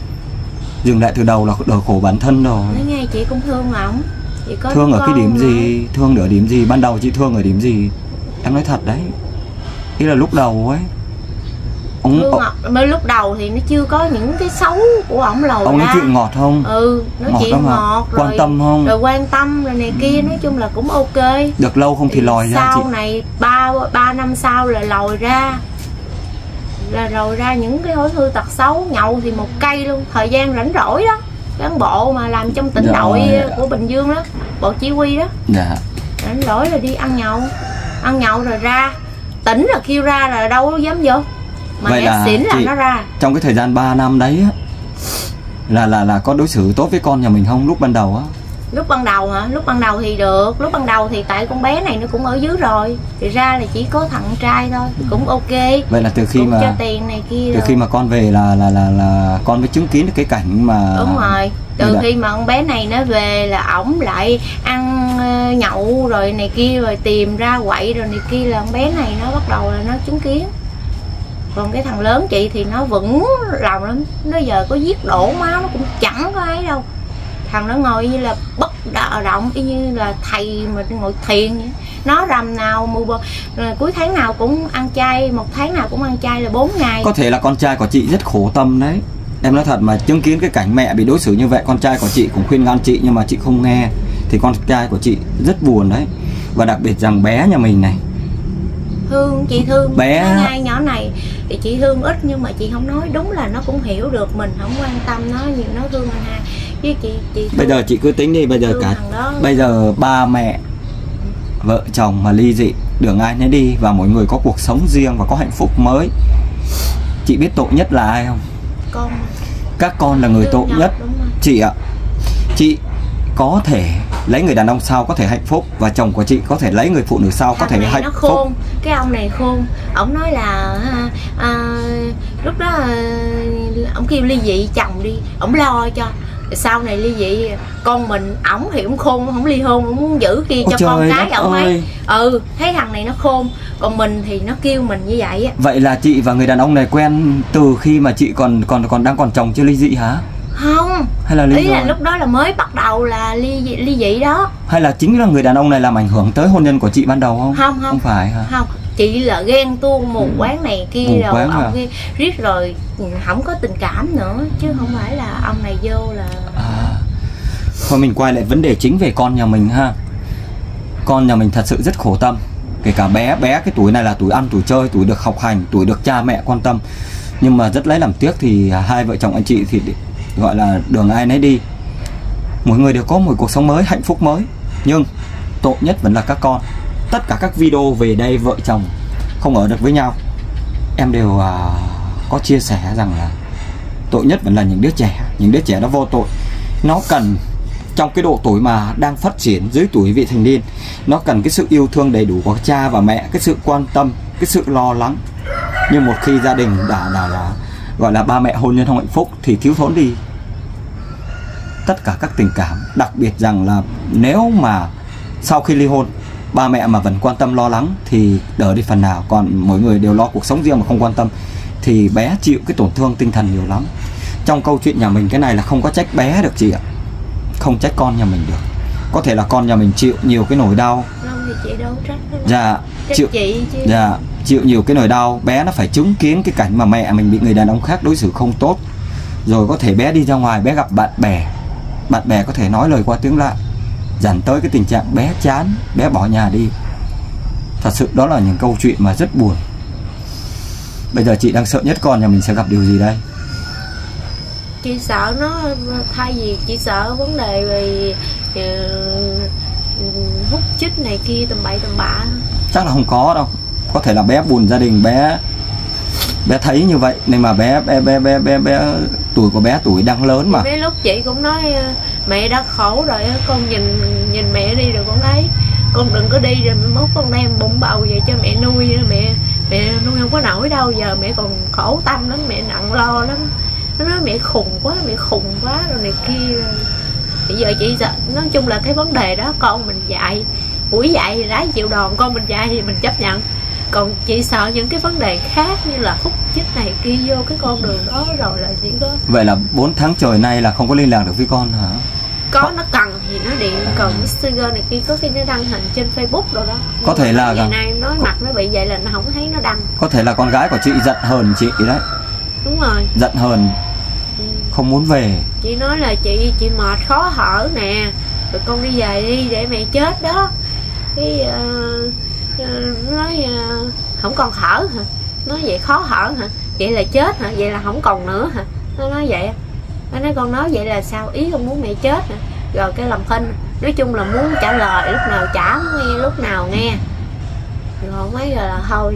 Dừng lại từ đầu là đỡ khổ bản thân rồi. Nói nghe chị cũng thương ổng. Thương ở cái điểm gì? Thương ở điểm gì? Ban đầu chị thương ở điểm gì? Em nói thật đấy. Ý là lúc đầu ấy ông, ông... mới lúc đầu thì nó chưa có những cái xấu của ổng lồi ông ra. nói chuyện ngọt không? Ừ, nói ngọt chuyện ngọt rồi, quan tâm không? Rồi quan tâm rồi này kia, nói chung là cũng ok. Được lâu không thì, thì lòi ra sau chị. này ba ba năm sau là lòi ra, là lòi ra những cái thói hư tật xấu. Nhậu thì một cây luôn. Thời gian rảnh rỗi đó, cán bộ mà làm trong tỉnh dạ, đội dạ. của Bình Dương đó, bộ chỉ huy đó, dạ. rảnh rỗi là đi ăn nhậu, ăn nhậu rồi ra tỉnh là kêu ra là đâu có dám vô. Mà vậy là xỉn là chị, nó ra. trong cái thời gian ba năm đấy á, là là là có đối xử tốt với con nhà mình không lúc ban đầu á? Lúc ban đầu hả? Lúc ban đầu thì được. Lúc ban đầu thì tại con bé này nó cũng ở dưới rồi, thì ra là chỉ có thằng trai thôi, cũng ok. Vậy là từ khi cũng mà cho tiền này kia từ rồi. khi mà con về là là là là con mới chứng kiến được cái cảnh mà. Đúng rồi. Từ khi mà con bé này nó về là ổng lại ăn uh, nhậu rồi này kia, rồi tìm ra quậy rồi này kia, là con bé này nó bắt đầu là nó chứng kiến. Còn cái thằng lớn chị thì nó vững lòng lắm, nó giờ có giết đổ máu nó cũng chẳng có ấy đâu. Thằng nó ngồi như là bất động, y như là thầy mà ngồi thiền vậy. Nó rằm nào mùa cuối tháng nào cũng ăn chay, một tháng nào cũng ăn chay là bốn ngày. Có thể là con trai của chị rất khổ tâm đấy. Em nói thật, mà chứng kiến cái cảnh mẹ bị đối xử như vậy, con trai của chị cũng khuyên ngăn chị nhưng mà chị không nghe, thì con trai của chị rất buồn đấy. Và đặc biệt rằng bé nhà mình này, thương, chị thương bé ngay nhỏ này thì chị thương ít, nhưng mà chị không nói, đúng là nó cũng hiểu được mình không quan tâm nó, nhưng nó thương anh hai. Với chị chị thương, bây giờ chị cứ tính đi, bây giờ cả bây giờ ba mẹ vợ chồng mà ly dị, đường ai nấy đi, và mỗi người có cuộc sống riêng và có hạnh phúc mới. Chị biết tội nhất là ai không? Con. Các con là người tội nhất. Chị ạ, chị có thể lấy người đàn ông sau có thể hạnh phúc, và chồng của chị có thể lấy người phụ nữ sau có thể hạnh phúc. Khôn. Cái ông này khôn, ổng nói là à, lúc đó ổng kêu ly dị chồng đi, ổng lo cho sau này ly dị con mình. Ổng thì ổng khôn, không ly hôn, ổng muốn giữ kia cho con cái ổng ấy. Ừ, thấy thằng này nó khôn, còn mình thì nó kêu mình như vậy á. Vậy là chị và người đàn ông này quen từ khi mà chị còn còn còn đang còn chồng chưa ly dị hả? Không, hay là ly ý rồi? Là lúc đó là mới bắt đầu là ly dị, ly dị đó. Hay là chính là người đàn ông này làm ảnh hưởng tới hôn nhân của chị ban đầu không? Không, không, không phải hả? Không, chị là ghen tuông mù quáng này kia mù rồi quáng ông à? kia, riết rồi không có tình cảm nữa, chứ không phải là ông này vô là à. Thôi mình quay lại vấn đề chính về con nhà mình ha. Con nhà mình thật sự rất khổ tâm. Kể cả bé, bé cái tuổi này là tuổi ăn, tuổi chơi, tuổi được học hành, tuổi được cha mẹ quan tâm. Nhưng mà rất lấy làm tiếc thì hai vợ chồng anh chị thì gọi là đường ai nấy đi. Mỗi người đều có một cuộc sống mới, hạnh phúc mới. Nhưng tội nhất vẫn là các con. Tất cả các video về đây vợ chồng không ở được với nhau, em đều uh, có chia sẻ rằng là tội nhất vẫn là những đứa trẻ. Những đứa trẻ nó vô tội. Nó cần, trong cái độ tuổi mà đang phát triển dưới tuổi vị thành niên, nó cần cái sự yêu thương đầy đủ của cha và mẹ, cái sự quan tâm, cái sự lo lắng. Nhưng một khi gia đình đã, đã là gọi là ba mẹ hôn nhân không hạnh phúc thì thiếu thốn đi tất cả các tình cảm. Đặc biệt rằng là nếu mà sau khi ly hôn ba mẹ mà vẫn quan tâm lo lắng thì đỡ đi phần nào. Còn mỗi người đều lo cuộc sống riêng mà không quan tâm thì bé chịu cái tổn thương tinh thần nhiều lắm. Trong câu chuyện nhà mình cái này là không có trách bé được chị ạ, không trách con nhà mình được. Có thể là con nhà mình chịu nhiều cái nỗi đau. Không thì chị đâu trách. Dạ, trách chịu chị chứ. Dạ, chịu nhiều cái nỗi đau. Bé nó phải chứng kiến cái cảnh mà mẹ mình bị người đàn ông khác đối xử không tốt. Rồi có thể bé đi ra ngoài, bé gặp bạn bè, bạn bè có thể nói lời qua tiếng lại, dẫn tới cái tình trạng bé chán, bé bỏ nhà đi. Thật sự đó là những câu chuyện mà rất buồn. Bây giờ chị đang sợ nhất con nhà mình sẽ gặp điều gì đây? Chị sợ nó, thay vì chị sợ vấn đề về uh, hút chích này kia tầm bậy tầm bạ. Chắc là không có đâu. Có thể là bé buồn gia đình, bé bé thấy như vậy nên mà bé bé bé bé bé, bé tuổi của bé tuổi đang lớn mà. Mấy lúc chị cũng nói mẹ đã khổ rồi, con nhìn nhìn mẹ đi rồi con ấy, con đừng có đi rồi mốt con đem bụng bầu về cho mẹ nuôi, mẹ mẹ nuôi không có nổi đâu, giờ mẹ còn khổ tâm lắm, mẹ nặng lo lắm. Nó nói mẹ khùng quá, mẹ khùng quá rồi này kia. Bây giờ chị sợ, nói chung là cái vấn đề đó con mình dạy, buổi dạy thì ráng chịu đòn, con mình dạy thì mình chấp nhận. Còn chị sợ những cái vấn đề khác như là hút chích này kia vô cái con đường đó rồi là chỉ có. Vậy là bốn tháng trời nay là không có liên lạc được với con hả? Có, nó cần thì nó điện, còn Messenger này kia có khi nó đăng hình trên Facebook rồi đó. Có thể là ngày nay nói mặt nó bị vậy là nó không thấy nó đăng. Có thể là con gái của chị giận hờn chị đấy. Đúng rồi. Giận hờn, ừ. Không muốn về. Chị nói là chị chị mệt khó thở nè, rồi con đi về đi để mẹ chết đó. Cái uh, uh, nói uh, không còn thở hả? Nói vậy khó thở hả? Vậy là chết hả? Vậy là không còn nữa hả? Nó nói vậy. Nó nói con nói vậy là sao? Ý con muốn mẹ chết hả? Rồi cái làm thinh. Nói chung là muốn trả lời, lúc nào trả nghe, lúc nào nghe. Rồi mấy rồi là thôi.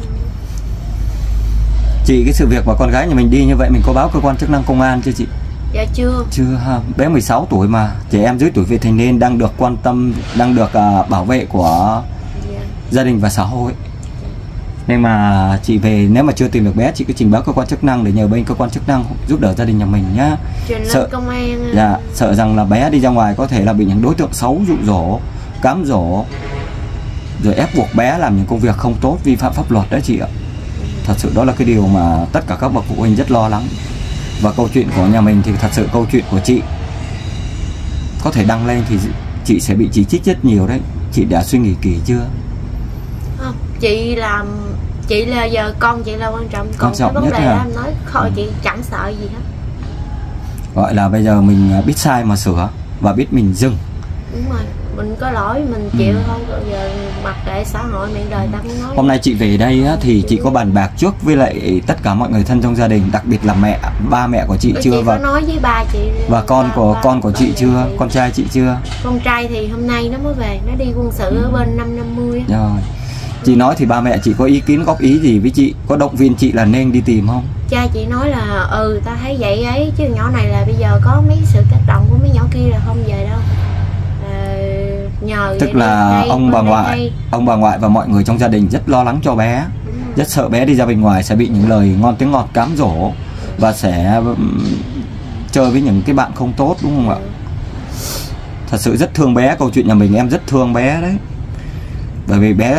Chị, cái sự việc mà con gái nhà mình đi như vậy mình có báo cơ quan chức năng công an chưa chị? Dạ chưa. Chưa ha, bé mười sáu tuổi mà, trẻ em dưới tuổi vị thành niên đang được quan tâm, đang được uh, bảo vệ của Dạ. gia đình và xã hội. Nên mà chị về, nếu mà chưa tìm được bé, chị cứ trình báo cơ quan chức năng để nhờ bên cơ quan chức năng giúp đỡ gia đình nhà mình nhá. Trình Sợ lên công an. Dạ, sợ rằng là bé đi ra ngoài có thể là bị những đối tượng xấu dụ dỗ, cám dỗ, rồi ép buộc bé làm những công việc không tốt, vi phạm pháp luật đó chị ạ. Thật sự đó là cái điều mà tất cả các bậc phụ huynh rất lo lắng. Và câu chuyện của nhà mình thì thật sự câu chuyện của chị có thể đăng lên thì chị sẽ bị chỉ trích rất nhiều đấy. Chị đã suy nghĩ kỹ chưa? Không, chị làm, chị là giờ con chị là quan trọng. Còn Quan trọng cái vấn nhất đề là- đó em nói thôi chị chẳng sợ gì hết. Gọi là bây giờ mình biết sai mà sửa và biết mình dừng. Đúng rồi, mình có lỗi mình chịu Ừ. thôi, còn giờ mặc kệ xã hội miệng đời ta cũng nói. Hôm nay chị về đây á, thì chị có bàn bạc trước với lại tất cả mọi người thân trong gia đình, đặc biệt là mẹ, ba mẹ của chị Chị chưa có và nói với ba chị và con ba- của ba- con của ba chị về chưa, chị. con trai chị chưa? Con trai thì hôm nay nó mới về, nó đi quân sự Ừ. ở bên năm năm mươi á. Rồi. Chị nói thì ba mẹ chị có ý kiến góp ý gì với chị, có động viên chị là nên đi tìm không? Cha chị nói là ừ ta thấy vậy ấy, chứ nhỏ này là bây giờ có mấy sự tác động của mấy nhỏ kia là không về đâu. À, nhờ Tức vậy là đây, ông bên bà đây ngoại, đây. ông bà ngoại và mọi người trong gia đình rất lo lắng cho bé, Đúng rồi. rất sợ bé đi ra bên ngoài sẽ bị những lời ngon tiếng ngọt cám dỗ và sẽ ừm, chơi với những cái bạn không tốt, đúng không ạ? Thật sự rất thương bé, câu chuyện nhà mình em rất thương bé đấy. Bởi vì bé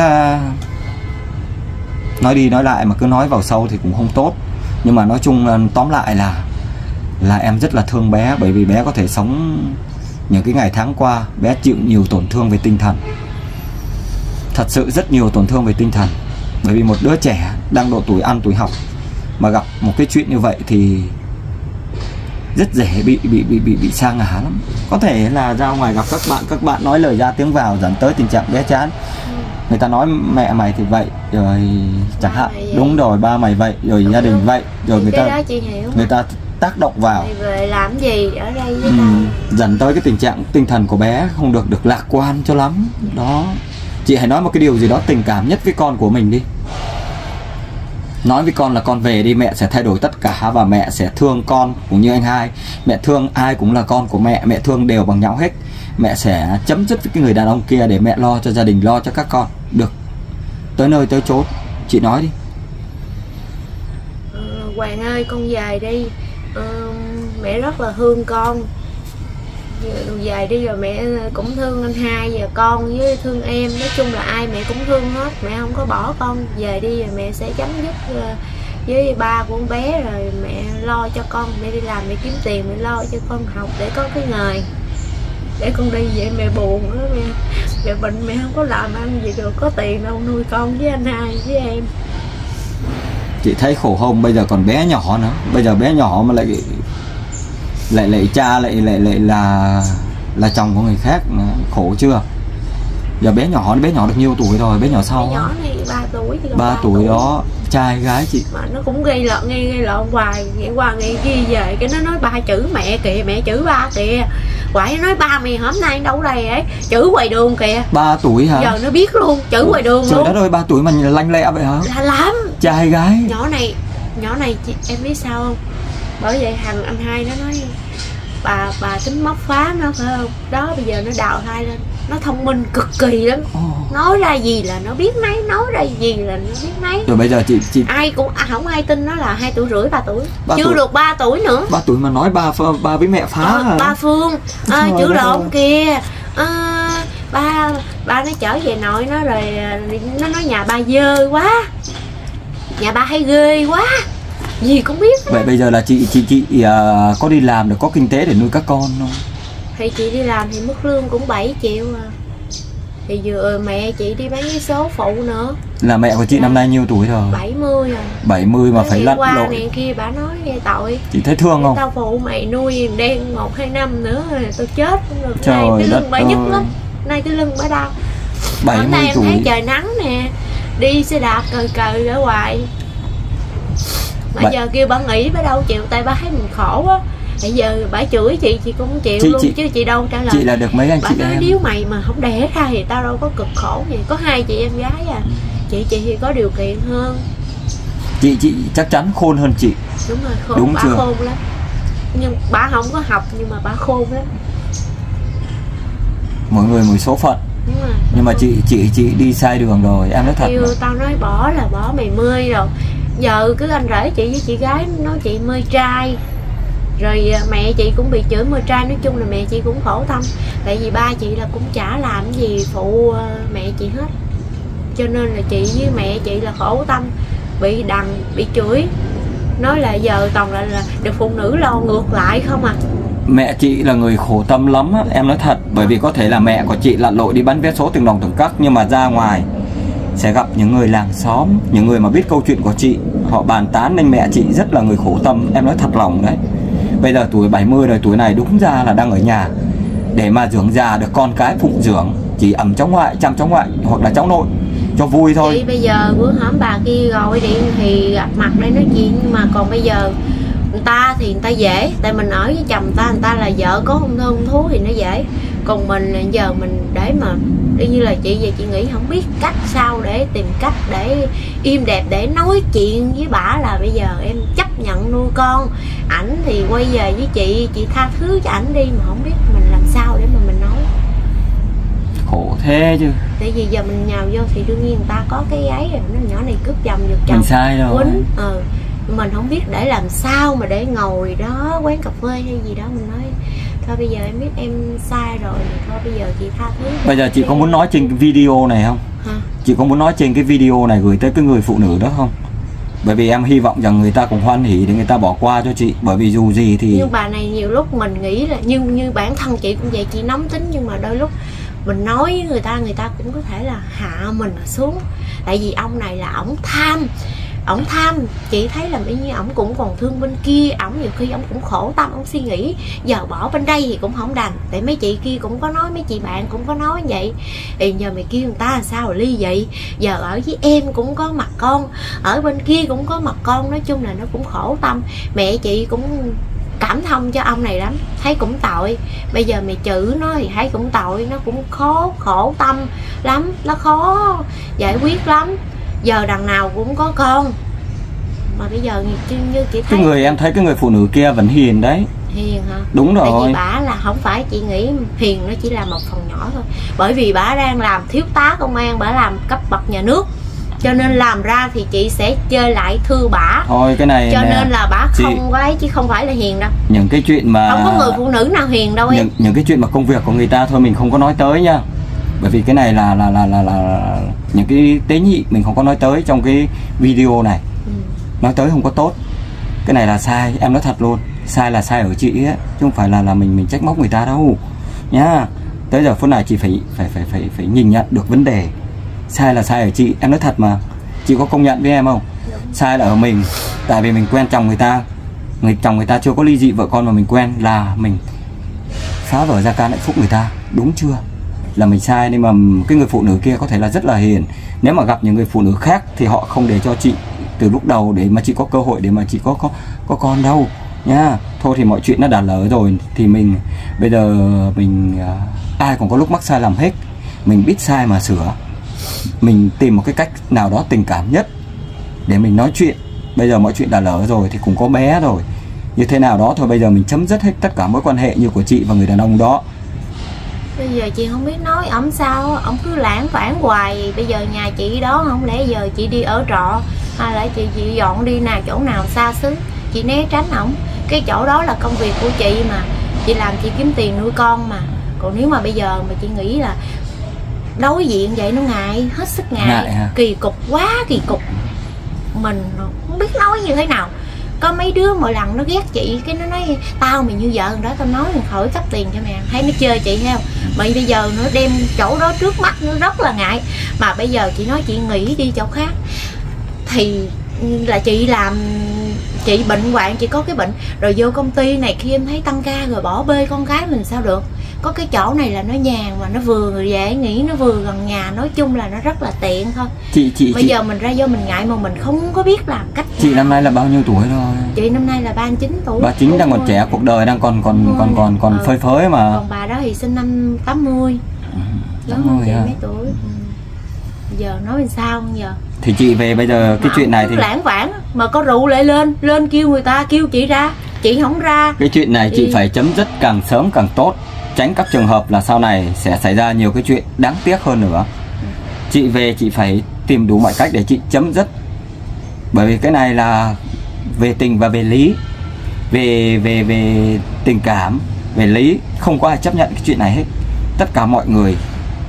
nói đi nói lại mà cứ nói vào sâu thì cũng không tốt. Nhưng mà nói chung là tóm lại là là em rất là thương bé, bởi vì bé có thể sống những cái ngày tháng qua bé chịu nhiều tổn thương về tinh thần, thật sự rất nhiều tổn thương về tinh thần. Bởi vì một đứa trẻ đang độ tuổi ăn tuổi học mà gặp một cái chuyện như vậy thì rất dễ bị bị bị bị bị sa ngã lắm. Có thể là ra ngoài gặp các bạn, các bạn nói lời ra tiếng vào dẫn tới tình trạng bé chán. Người ta nói mẹ mày thì vậy, rồi chẳng Ba hạn mày vậy. đúng rồi, ba mày vậy, rồi Đúng gia đình rồi. vậy, rồi người Cái ta đó chị hiểu. người ta tác động vào, Mày về làm gì ở đây với ừ, tao? dẫn tới cái tình trạng tinh thần của bé không được được lạc quan cho lắm. Đó, chị hãy nói một cái điều gì đó tình cảm nhất với con của mình đi. Nói với con là con về đi, mẹ sẽ thay đổi tất cả và mẹ sẽ thương con cũng như anh hai. Mẹ thương ai cũng là con của mẹ, mẹ thương đều bằng nhau hết. Mẹ sẽ chấm dứt với cái người đàn ông kia để mẹ lo cho gia đình, lo cho các con. Được, tới nơi tới chốn, chị nói đi. Ờ, Hoàng ơi con về đi. Ờ, mẹ rất là thương con. Giờ về đi rồi mẹ cũng thương anh hai và con với thương em. Nói chung là ai mẹ cũng thương hết. Mẹ không có bỏ con. Về đi rồi mẹ sẽ chấm dứt ờ, với ba của con bé. Rồi mẹ lo cho con. Mẹ đi làm mẹ kiếm tiền, mẹ lo cho con học để có cái nghề. Để con đi vậy mẹ buồn đó mẹ. Mẹ bệnh mẹ không có làm ăn gì được, có tiền đâu nuôi con với anh hai với em. Chị thấy khổ không? Bây giờ còn bé nhỏ nữa. Bây giờ bé nhỏ mà lại lại lại cha lại lại lại là là chồng của người khác, khổ chưa? Giờ bé nhỏ, bé nhỏ được nhiêu tuổi rồi? Bé nhỏ sau Bé nhỏ này ba tuổi thì ba tuổi đó, trai gái chị. mà nó cũng gây lợn gây gây lộn hoài, nghĩ qua nghĩ kia về cái nó nói ba chữ mẹ kìa, mẹ chữ ba kìa. Quậy nói ba mày hôm nay đâu đây ấy, chữ ngoài đường kìa. Ba tuổi hả? Giờ nó biết luôn, chữ ngoài đường Trời luôn. đất ơi, ba tuổi mà lanh lẹ vậy hả? Là lắm. Trai gái. Nhỏ này, nhỏ này chị, em biết sao không? Bởi vậy thằng anh hai nó nói bà bà tính móc phá nó phải không? Đó bây giờ nó đào thai lên, nó thông minh cực kỳ lắm. Oh. Nói ra gì là nó biết nấy, nói ra gì là nó biết nấy. Rồi bây giờ chị chị Ai cũng à, không ai tin nó là hai tuổi rưỡi ba tuổi, Ba chưa tuổi. được ba tuổi nữa. ba tuổi mà nói ba ba với mẹ phá Ờ, hả? ba Phương à, Trời chữ đất lộn ơi. kìa. À, ba ba nó trở về nội nó rồi nó nói nhà ba dơ quá, nhà ba hay ghê quá, gì cũng biết. Vậy bây giờ là chị chị chị uh, có đi làm được, có kinh tế để nuôi các con không? Thì chị đi làm thì mức lương cũng bảy triệu à. Thì vừa mẹ chị đi bán cái số phụ nữa. Là mẹ của chị Dạ. năm nay nhiêu tuổi rồi? bảy mươi rồi. bảy mươi mà Nói phải vậy lặn qua lội. này kia bà nói gây tội. Chị thấy thương không? Tao phụ mày nuôi đen một hai năm nữa rồi tao chết cũng được. Trời Nay cái đất lưng bà nhức ơi. lắm. Nay cái lưng bà đau. bảy Hôm mươi nay em tuổi. thấy trời nắng nè, đi xe đạp cờ cờ ở ngoài. Mà Vậy- giờ kêu bà nghỉ bà đâu chịu, tay bà thấy mình khổ á. Bây giờ bà chửi chị chị cũng chịu Chị- luôn chị- chứ chị đâu trả lời. Chị là được mấy anh Bà chị nói em? nếu mày mà không đẻ ra thì tao đâu có cực khổ gì. Có hai chị em gái à. Chị chị thì có điều kiện hơn. Chị chị chắc chắn khôn hơn chị. Đúng rồi, khôn, Đúng bà chưa? khôn lắm. nhưng bà không có học, nhưng mà bà khôn lắm. Mỗi người mỗi số phận. Đúng rồi. Nhưng mà chị chị chị đi sai đường rồi, em nói thật. Kêu tao nói bỏ là bỏ mày mươi rồi. Giờ cứ anh rể chị với chị gái nói chị mê trai. Rồi mẹ chị cũng bị chửi mê trai, nói chung là mẹ chị cũng khổ tâm. Tại vì ba chị là cũng chả làm gì phụ mẹ chị hết. Cho nên là chị với mẹ chị là khổ tâm, bị đằng, bị chửi. Nói là giờ toàn là, là được phụ nữ lo ngược lại không à. Mẹ chị là người khổ tâm lắm á, em nói thật. Bởi vì có thể là mẹ của chị lặn lội đi bán vé số từng đồng từng cắc, nhưng mà ra ngoài sẽ gặp những người làng xóm, những người mà biết câu chuyện của chị, họ bàn tán nên mẹ chị rất là người khổ tâm. Em nói thật lòng đấy. Bây giờ tuổi bảy mươi rồi, tuổi này đúng ra là đang ở nhà để mà dưỡng già, được con cái phụng dưỡng, chỉ ẵm cháu ngoại, chăm cháu ngoại hoặc là cháu nội cho vui thôi. Chị bây giờ bữa hổm bà kia gọi điện thì gặp mặt để nói chuyện, nhưng mà còn bây giờ người ta thì người ta dễ, tại mình ở với chồng ta, người ta là vợ có hôn thơ hôn thú thì nó dễ. Còn mình giờ mình để mà đi như là chị giờ chị nghĩ không biết cách sao để tìm cách để im đẹp để nói chuyện với bả, là bây giờ em chấp nhận nuôi con, ảnh thì quay về với chị, chị tha thứ cho ảnh đi, mà không biết mình làm sao để mà mình nói. Khổ thế chứ. Tại vì giờ mình nhào vô thì đương nhiên người ta có cái ấy rồi, nó nhỏ này cướp chồng giật chồng, mình sai rồi. Quýnh, ờ, mình không biết để làm sao mà để ngồi đó quán cà phê hay gì đó mình nói thôi bây giờ em biết em sai rồi, thôi bây giờ chị tha thứ. Bây giờ chị có muốn nói trên cái video này không? Hả? Chị có muốn nói trên cái video này gửi tới cái người phụ nữ đó không? Bởi vì em hy vọng rằng người ta cũng hoan hỉ để người ta bỏ qua cho chị. Bởi vì dù gì thì nhưng bà này nhiều lúc mình nghĩ là như như bản thân chị cũng vậy, chị nóng tính, nhưng mà đôi lúc mình nói với người ta, người ta cũng có thể là hạ mình xuống. Tại vì ông này là ổng tham, ổng tham, chị thấy là như ổng cũng còn thương bên kia, ổng nhiều khi ổng cũng khổ tâm, ổng suy nghĩ giờ bỏ bên đây thì cũng không đành. Tại mấy chị kia cũng có nói, mấy chị bạn cũng có nói vậy, thì giờ mày kêu người ta làm sao mà ly vậy, giờ ở với em cũng có mặt con, ở bên kia cũng có mặt con, nói chung là nó cũng khổ tâm. Mẹ chị cũng cảm thông cho ông này lắm, thấy cũng tội. Bây giờ mày chửi nó thì thấy cũng tội, nó cũng khó khổ tâm lắm, nó khó giải quyết lắm. Giờ đằng nào cũng có con, mà bây giờ như, như chị thấy cái người em thấy cái người phụ nữ kia vẫn hiền đấy. Hiền hả? Đúng rồi. Tại vì bả là không phải chị nghĩ hiền, nó chỉ là một phần nhỏ thôi. Bởi vì bả đang làm thiếu tá công an, bả làm cấp bậc nhà nước, cho nên làm ra thì chị sẽ chơi lại thư bả. Thôi cái này cho nè, nên là bả chị... không có ấy chứ không phải là hiền đâu. Những cái chuyện mà không có người phụ nữ nào hiền đâu em. Những, những cái chuyện mà công việc của người ta thôi mình không có nói tới nha. Bởi vì cái này là là là là, là những cái tế nhị mình không có nói tới trong cái video này. Ừ. Nói tới không có tốt. Cái này là sai, em nói thật luôn. Sai là sai ở chị ấy, chứ không phải là là mình mình trách móc người ta đâu nhá. Tới giờ phút này chị phải phải phải phải phải nhìn nhận được vấn đề. Sai là sai ở chị, em nói thật mà. Chị có công nhận với em không? Đúng. Sai là ở mình. Tại vì mình quen chồng người ta, người chồng người ta chưa có ly dị vợ con mà mình quen, là mình phá vỡ gia can hạnh phúc người ta, đúng chưa? Là mình sai. Nhưng mà cái người phụ nữ kia có thể là rất là hiền. Nếu mà gặp những người phụ nữ khác thì họ không để cho chị từ lúc đầu để mà chị có cơ hội để mà chị có có có con đâu nha. Thôi thì mọi chuyện nó đã lỡ rồi thì mình bây giờ mình ai cũng có lúc mắc sai lầm hết. Mình biết sai mà sửa. Mình tìm một cái cách nào đó tình cảm nhất để mình nói chuyện. Bây giờ mọi chuyện đã lỡ rồi thì cũng có bé rồi, như thế nào đó thôi, bây giờ mình chấm dứt hết tất cả mối quan hệ như của chị và người đàn ông đó. Bây giờ chị không biết nói ổng sao, ổng cứ lãng vãng hoài. Bây giờ nhà chị đó không lẽ giờ chị đi ở trọ, hay là chị chị dọn đi nào chỗ nào xa xứ, chị né tránh ổng. Cái chỗ đó là công việc của chị mà, chị làm chị kiếm tiền nuôi con mà. Còn nếu mà bây giờ mà chị nghĩ là đối diện vậy nó ngại, hết sức ngại, ngại kỳ cục, quá kỳ cục. Mình không biết nói như thế nào. Có mấy đứa mỗi lần nó ghét chị, cái nó nói tao mày như vợ đó, tao nói mình khỏi cấp tiền cho mày, thấy nó chơi chị theo. Mà bây giờ nó đem chỗ đó trước mắt nó rất là ngại. Mà bây giờ chị nói chị nghỉ đi chỗ khác thì là chị làm, chị bệnh hoạn, chị có cái bệnh rồi vô công ty này khi em thấy tăng ca rồi bỏ bê con gái mình sao được. Có cái chỗ này là nó nhàn mà nó vừa dễ nghỉ, nó vừa gần nhà, nói chung là nó rất là tiện thôi. Chị chị bây chị... giờ mình ra vô mình ngại mà mình không có biết làm cách. Chị nào. Năm nay là bao nhiêu tuổi rồi? Chị năm nay là ba mươi chín tuổi. Bà chính đang còn trẻ, cuộc đời đang còn còn còn còn còn ừ. phơi phới mà. Còn bà đó thì sinh năm tám mươi. Ừ, lớn hơn chị mấy tuổi. Ừ. Giờ nói làm sao giờ? Thì chị về bây giờ cái mà chuyện này thì lãng vãng mà có rượu lại lên, lên kêu người ta, kêu chị ra. chị không ra. Cái chuyện này chị thì... phải chấm dứt càng sớm càng tốt, tránh các trường hợp là sau này sẽ xảy ra nhiều cái chuyện đáng tiếc hơn nữa. Chị về chị phải tìm đủ mọi cách để chị chấm dứt. Bởi vì cái này là về tình và về lý, về về về tình cảm, về lý, không có ai chấp nhận cái chuyện này hết. Tất cả mọi người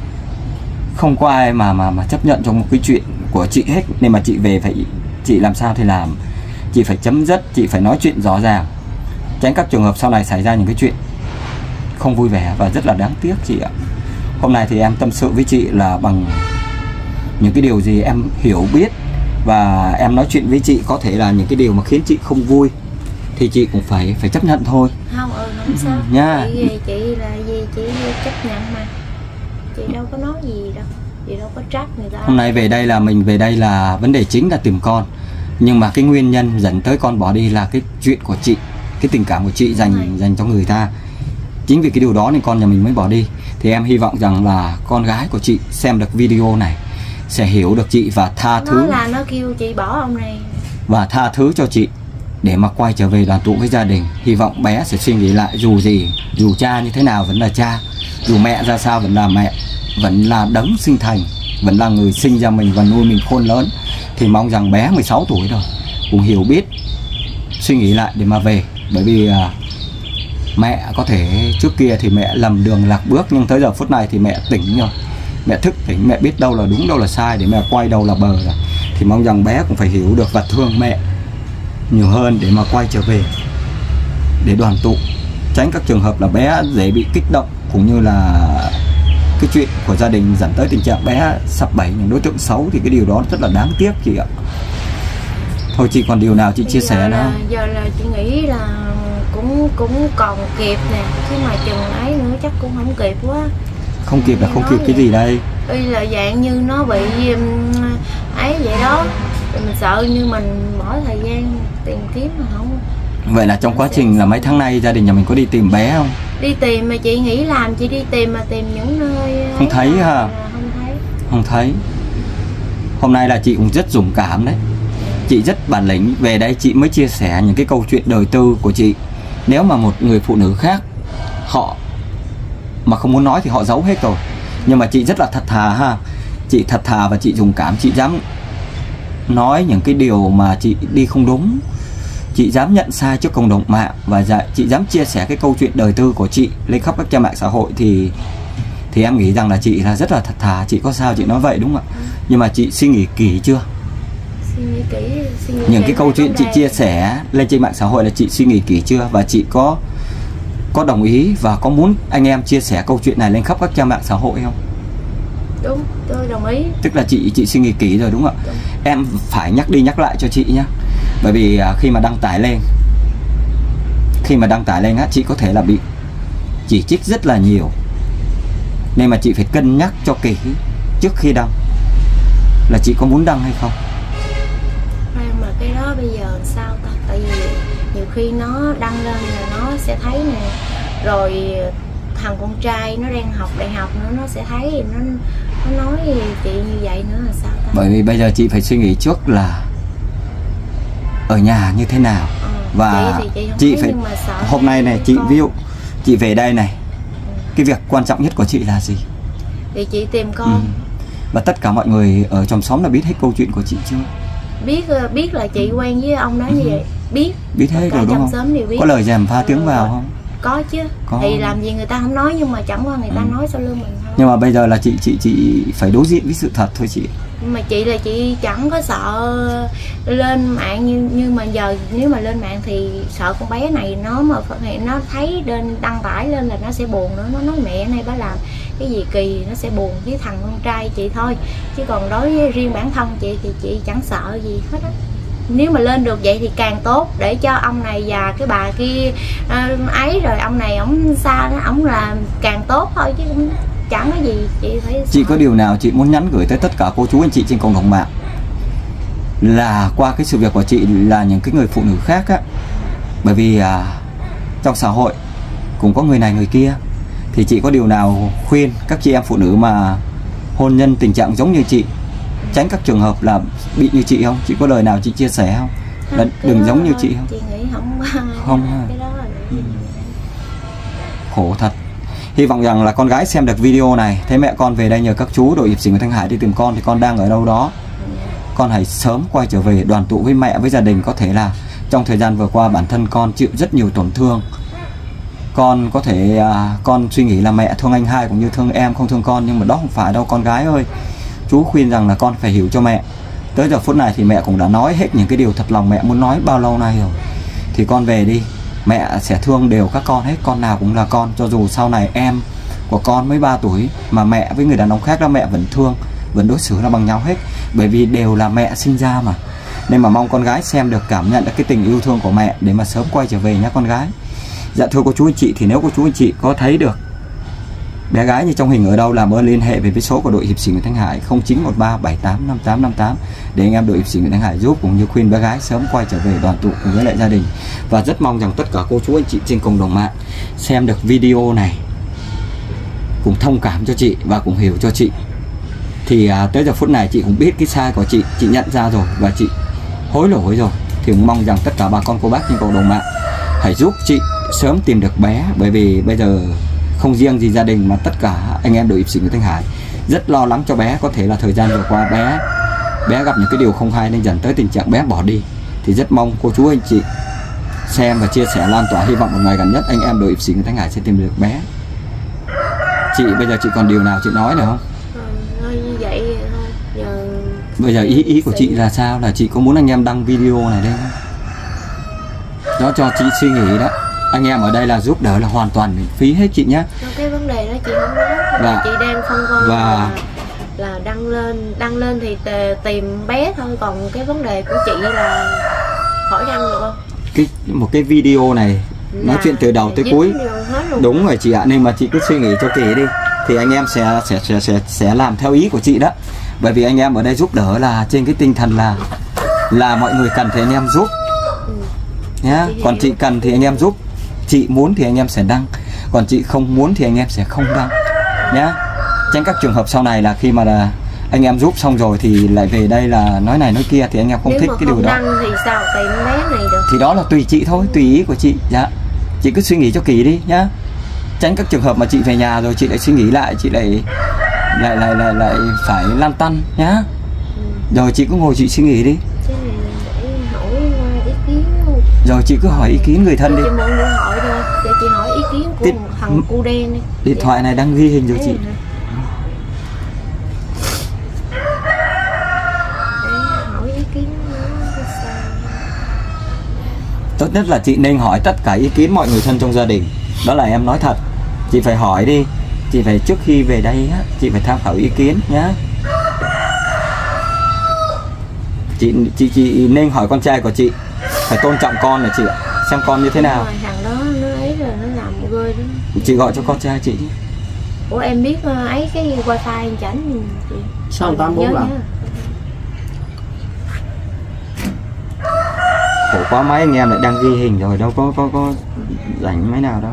không có ai mà mà mà chấp nhận trong một cái chuyện của chị hết. Nên mà chị về phải chị làm sao thì làm, chị phải chấm dứt, chị phải nói chuyện rõ ràng, tránh các trường hợp sau này xảy ra những cái chuyện không vui vẻ và rất là đáng tiếc chị ạ. Hôm nay thì em tâm sự với chị là bằng những cái điều gì em hiểu biết, và em nói chuyện với chị có thể là những cái điều mà khiến chị không vui thì chị cũng phải phải chấp nhận thôi. Không, ừ, không sao nha. Chị, chị là gì, chị chấp nhận mà. Chị đâu có nói gì đâu, chị đâu có trách người ta. Hôm nay về đây là mình về đây là vấn đề chính là tìm con. Nhưng mà cái nguyên nhân dẫn tới con bỏ đi là cái chuyện của chị, cái tình cảm của chị dành dành cho người ta. Chính vì cái điều đó nên con nhà mình mới bỏ đi. Thì em hy vọng rằng là con gái của chị xem được video này sẽ hiểu được chị và tha thứ. Nó là nó kêu chị bỏ ông này và tha thứ cho chị để mà quay trở về đoàn tụ với gia đình. Hy vọng bé sẽ suy nghĩ lại, dù gì, dù cha như thế nào vẫn là cha, dù mẹ ra sao vẫn là mẹ, vẫn là đấng sinh thành, vẫn là người sinh ra mình và nuôi mình khôn lớn. Thì mong rằng bé mười sáu tuổi rồi cũng hiểu biết, suy nghĩ lại để mà về. Bởi vì à, mẹ có thể trước kia thì mẹ lầm đường lạc bước, nhưng tới giờ phút này thì mẹ tỉnh rồi, mẹ thức tỉnh, mẹ biết đâu là đúng đâu là sai để mẹ quay đầu là bờ rồi. Thì mong rằng bé cũng phải hiểu được và thương mẹ nhiều hơn để mà quay trở về để đoàn tụ, tránh các trường hợp là bé dễ bị kích động, cũng như là cái chuyện của gia đình dẫn tới tình trạng bé sập bẫy những đối tượng xấu. Thì cái điều đó rất là đáng tiếc chị ạ. Thôi chị còn điều nào chị chia sẻ nữa? Giờ là chị nghĩ là cũng cũng còn kịp nè, chứ mà chừng ấy nữa chắc cũng không kịp quá. Không kịp là không kịp cái gì đây? Y là dạng như nó bị ấy vậy đó, mình sợ như mình bỏ thời gian tìm kiếm mà không. Vậy là trong quá trình là mấy tháng nay gia đình nhà mình có đi tìm bé không? Đi tìm mà chị nghĩ làm chị đi tìm mà tìm những nơi không thấy ha. Không thấy. Không thấy. Hôm nay là chị cũng rất dũng cảm đấy, chị rất bản lĩnh. Về đây chị mới chia sẻ những cái câu chuyện đời tư của chị. Nếu mà một người phụ nữ khác họ mà không muốn nói thì họ giấu hết rồi. Nhưng mà chị rất là thật thà ha. Chị thật thà và chị dũng cảm. Chị dám nói những cái điều mà chị đi không đúng, chị dám nhận sai trước cộng đồng mạng, và chị dám chia sẻ cái câu chuyện đời tư của chị lên khắp các trang mạng xã hội. Thì thì em nghĩ rằng là chị là rất là thật thà. Chị có sao chị nói vậy đúng không ạ? Nhưng mà chị suy nghĩ kỹ chưa? Suy nghĩ kỹ, suy nghĩ những cái câu chuyện chị chia sẻ lên trên mạng xã hội là chị suy nghĩ kỹ chưa? Và chị có có đồng ý và có muốn anh em chia sẻ câu chuyện này lên khắp các trang mạng xã hội không? Đúng, tôi đồng ý. Tức là chị chị suy nghĩ kỹ rồi đúng không ạ? Đúng. Em phải nhắc đi nhắc lại cho chị nhé. Bởi vì khi mà đăng tải lên Khi mà đăng tải lên á, chị có thể là bị chỉ trích rất là nhiều. Nên mà chị phải cân nhắc cho kỹ trước khi đăng là chị có muốn đăng hay không. Nhưng mà cái đó bây giờ sao ta? Tại vì nhiều khi nó đăng lên là nó sẽ thấy nè, rồi thằng con trai nó đang học đại học nữa nó sẽ thấy, nó nó nói chị như vậy nữa là sao ta? Bởi vì bây giờ chị phải suy nghĩ trước là ở nhà như thế nào. Ừ, và chị, chị, chị phải hôm nay này chị con. Ví dụ chị về đây này, ừ. cái việc quan trọng nhất của chị là gì? Thì chị tìm con. Ừ. Và tất cả mọi người ở trong xóm là biết hết câu chuyện của chị chưa? Biết biết là chị quen với ông đó như vậy. Biết Biết hết rồi đúng không? Biết. Có lời dèm pha tiếng ừ. vào không? Có chứ. Có. Thì làm gì người ta không nói, nhưng mà chẳng qua người ta ừ. nói sau lưng mình thôi. Nhưng mà bây giờ là chị chị chị phải đối diện với sự thật thôi chị. Nhưng mà chị là chị chẳng có sợ lên mạng, như như mà giờ nếu mà lên mạng thì sợ con bé này nó mà nó thấy lên đăng tải lên là nó sẽ buồn nữa, nó nói mẹ này bà làm cái gì kỳ, nó sẽ buồn với thằng con trai chị thôi. Chứ còn đối với riêng bản thân chị thì chị chẳng sợ gì hết á. Nếu mà lên được vậy thì càng tốt, để cho ông này và cái bà kia uh, ấy rồi ông này ổng xa đó, ổng là càng tốt thôi chứ cũng chẳng có gì chị phải sợ. Chị có điều nào chị muốn nhắn gửi tới tất cả cô chú anh chị trên cộng đồng mạng là qua cái sự việc của chị là những cái người phụ nữ khác á, bởi vì à, trong xã hội cũng có người này người kia, thì chị có điều nào khuyên các chị em phụ nữ mà hôn nhân tình trạng giống như chị, tránh các trường hợp là bị như chị không? Chị có lời nào chị chia sẻ không? là đừng giống như chị không? Chị nghĩ không không cái đó là ừ. Khổ thật. Hy vọng rằng là con gái xem được video này, thấy mẹ con về đây nhờ các chú đội hiệp sĩ Nguyễn Thanh Hải đi tìm con thì con đang ở đâu đó. Con hãy sớm quay trở về đoàn tụ với mẹ, với gia đình. Có thể là trong thời gian vừa qua bản thân con chịu rất nhiều tổn thương. Con có thể à, con suy nghĩ là mẹ thương anh hai cũng như thương em, không thương con. Nhưng mà đó không phải đâu con gái ơi. Chú khuyên rằng là con phải hiểu cho mẹ. Tới giờ phút này thì mẹ cũng đã nói hết những cái điều thật lòng mẹ muốn nói bao lâu nay rồi. Thì con về đi, mẹ sẽ thương đều các con hết. Con nào cũng là con. Cho dù sau này em của con mới ba tuổi mà mẹ với người đàn ông khác đó, mẹ vẫn thương, vẫn đối xử là bằng nhau hết. Bởi vì đều là mẹ sinh ra mà. Nên mà mong con gái xem được, cảm nhận được cái tình yêu thương của mẹ để mà sớm quay trở về nhé con gái. Dạ thưa cô chú anh chị, thì nếu cô chú anh chị có thấy được bé gái như trong hình ở đâu, làm ơn liên hệ về với số của đội hiệp sĩ Nguyễn Thanh Hải không chín một ba bảy tám năm tám năm tám để anh em đội hiệp sĩ Nguyễn Thanh Hải giúp, cũng như khuyên bé gái sớm quay trở về đoàn tụ cùng với lại gia đình. Và rất mong rằng tất cả cô chú anh chị trên cộng đồng mạng xem được video này cùng thông cảm cho chị và cùng hiểu cho chị. Thì à, tới giờ phút này chị cũng biết cái sai của chị, chị nhận ra rồi và chị hối lỗi rồi. Thì cũng mong rằng tất cả bà con cô bác trên cộng đồng mạng hãy giúp chị sớm tìm được bé. Bởi vì bây giờ không riêng gì gia đình mà tất cả anh em đội hiệp sĩ Nguyễn Thanh Hải rất lo lắng cho bé. Có thể là thời gian vừa qua bé bé gặp những cái điều không hay nên dẫn tới tình trạng bé bỏ đi. Thì rất mong cô chú anh chị xem và chia sẻ lan tỏa. Hy vọng một ngày gần nhất anh em đội hiệp sĩ Nguyễn Thanh Hải sẽ tìm được bé. Chị bây giờ chị còn điều nào chị nói nữa không? Ừ, như vậy thôi. Giờ... Bây giờ ý ý của chị là sao? Là chị có muốn anh em đăng video này đây không? Đó cho chị suy nghĩ đó. Anh em ở đây là giúp đỡ là hoàn toàn miễn phí hết chị nhé. Cái vấn đề đó chị không nói. Và chị đang phân vân và... là, là đăng lên đăng lên thì tìm bé thôi. Còn cái vấn đề của chị là hỏi đăng được không? Cái một cái video này là nói chuyện từ đầu tới cuối. Đúng rồi chị ạ. Nên mà chị cứ suy nghĩ cho kỹ đi. Thì anh em sẽ sẽ sẽ sẽ sẽ làm theo ý của chị đó. Bởi vì anh em ở đây giúp đỡ là trên cái tinh thần là là mọi người cần thì anh em giúp. Ừ. Nhá. Chị còn chị cần thì anh em giúp. Chị muốn thì anh em sẽ đăng, còn chị không muốn thì anh em sẽ không đăng nhá. Tránh các trường hợp sau này là khi mà là anh em giúp xong rồi thì lại về đây là nói này nói kia thì anh em không nếu thích cái điều đó. Đăng thì sao tìm bé này được? Thì đó là tùy chị thôi, tùy ý của chị. Dạ. Chị cứ suy nghĩ cho kỹ đi nhá. Tránh các trường hợp mà chị về nhà rồi chị lại suy nghĩ lại, chị lại lại lại lại, lại phải lăn tăn nhá. Ừ. Rồi chị cứ ngồi chị suy nghĩ đi. Rồi chị cứ hỏi ý kiến người thân đi. Chị muốn hỏi thôi, để chị hỏi ý kiến của Tiếp... thằng cu đen đi. Điện thoại này đang ghi hình rồi chị. Hỏi ý kiến tốt nhất là chị nên hỏi tất cả ý kiến mọi người thân trong gia đình. Đó là em nói thật. Chị phải hỏi đi. Chị phải trước khi về đây á, chị phải tham khảo ý kiến nhá. Chị chị chị nên hỏi con trai của chị. Phải tôn trọng con là chị ạ. Xem con như thế nào. Rồi, thằng đó nó ấy rồi nó làm ghê đó. Chị gọi cho con trai chị. Ủa em biết ấy cái wifi anh chảnh chị. Sao tám bốn lần. Khổ quá, máy anh em lại đang ghi hình rồi, đâu có có có rảnh máy nào đâu.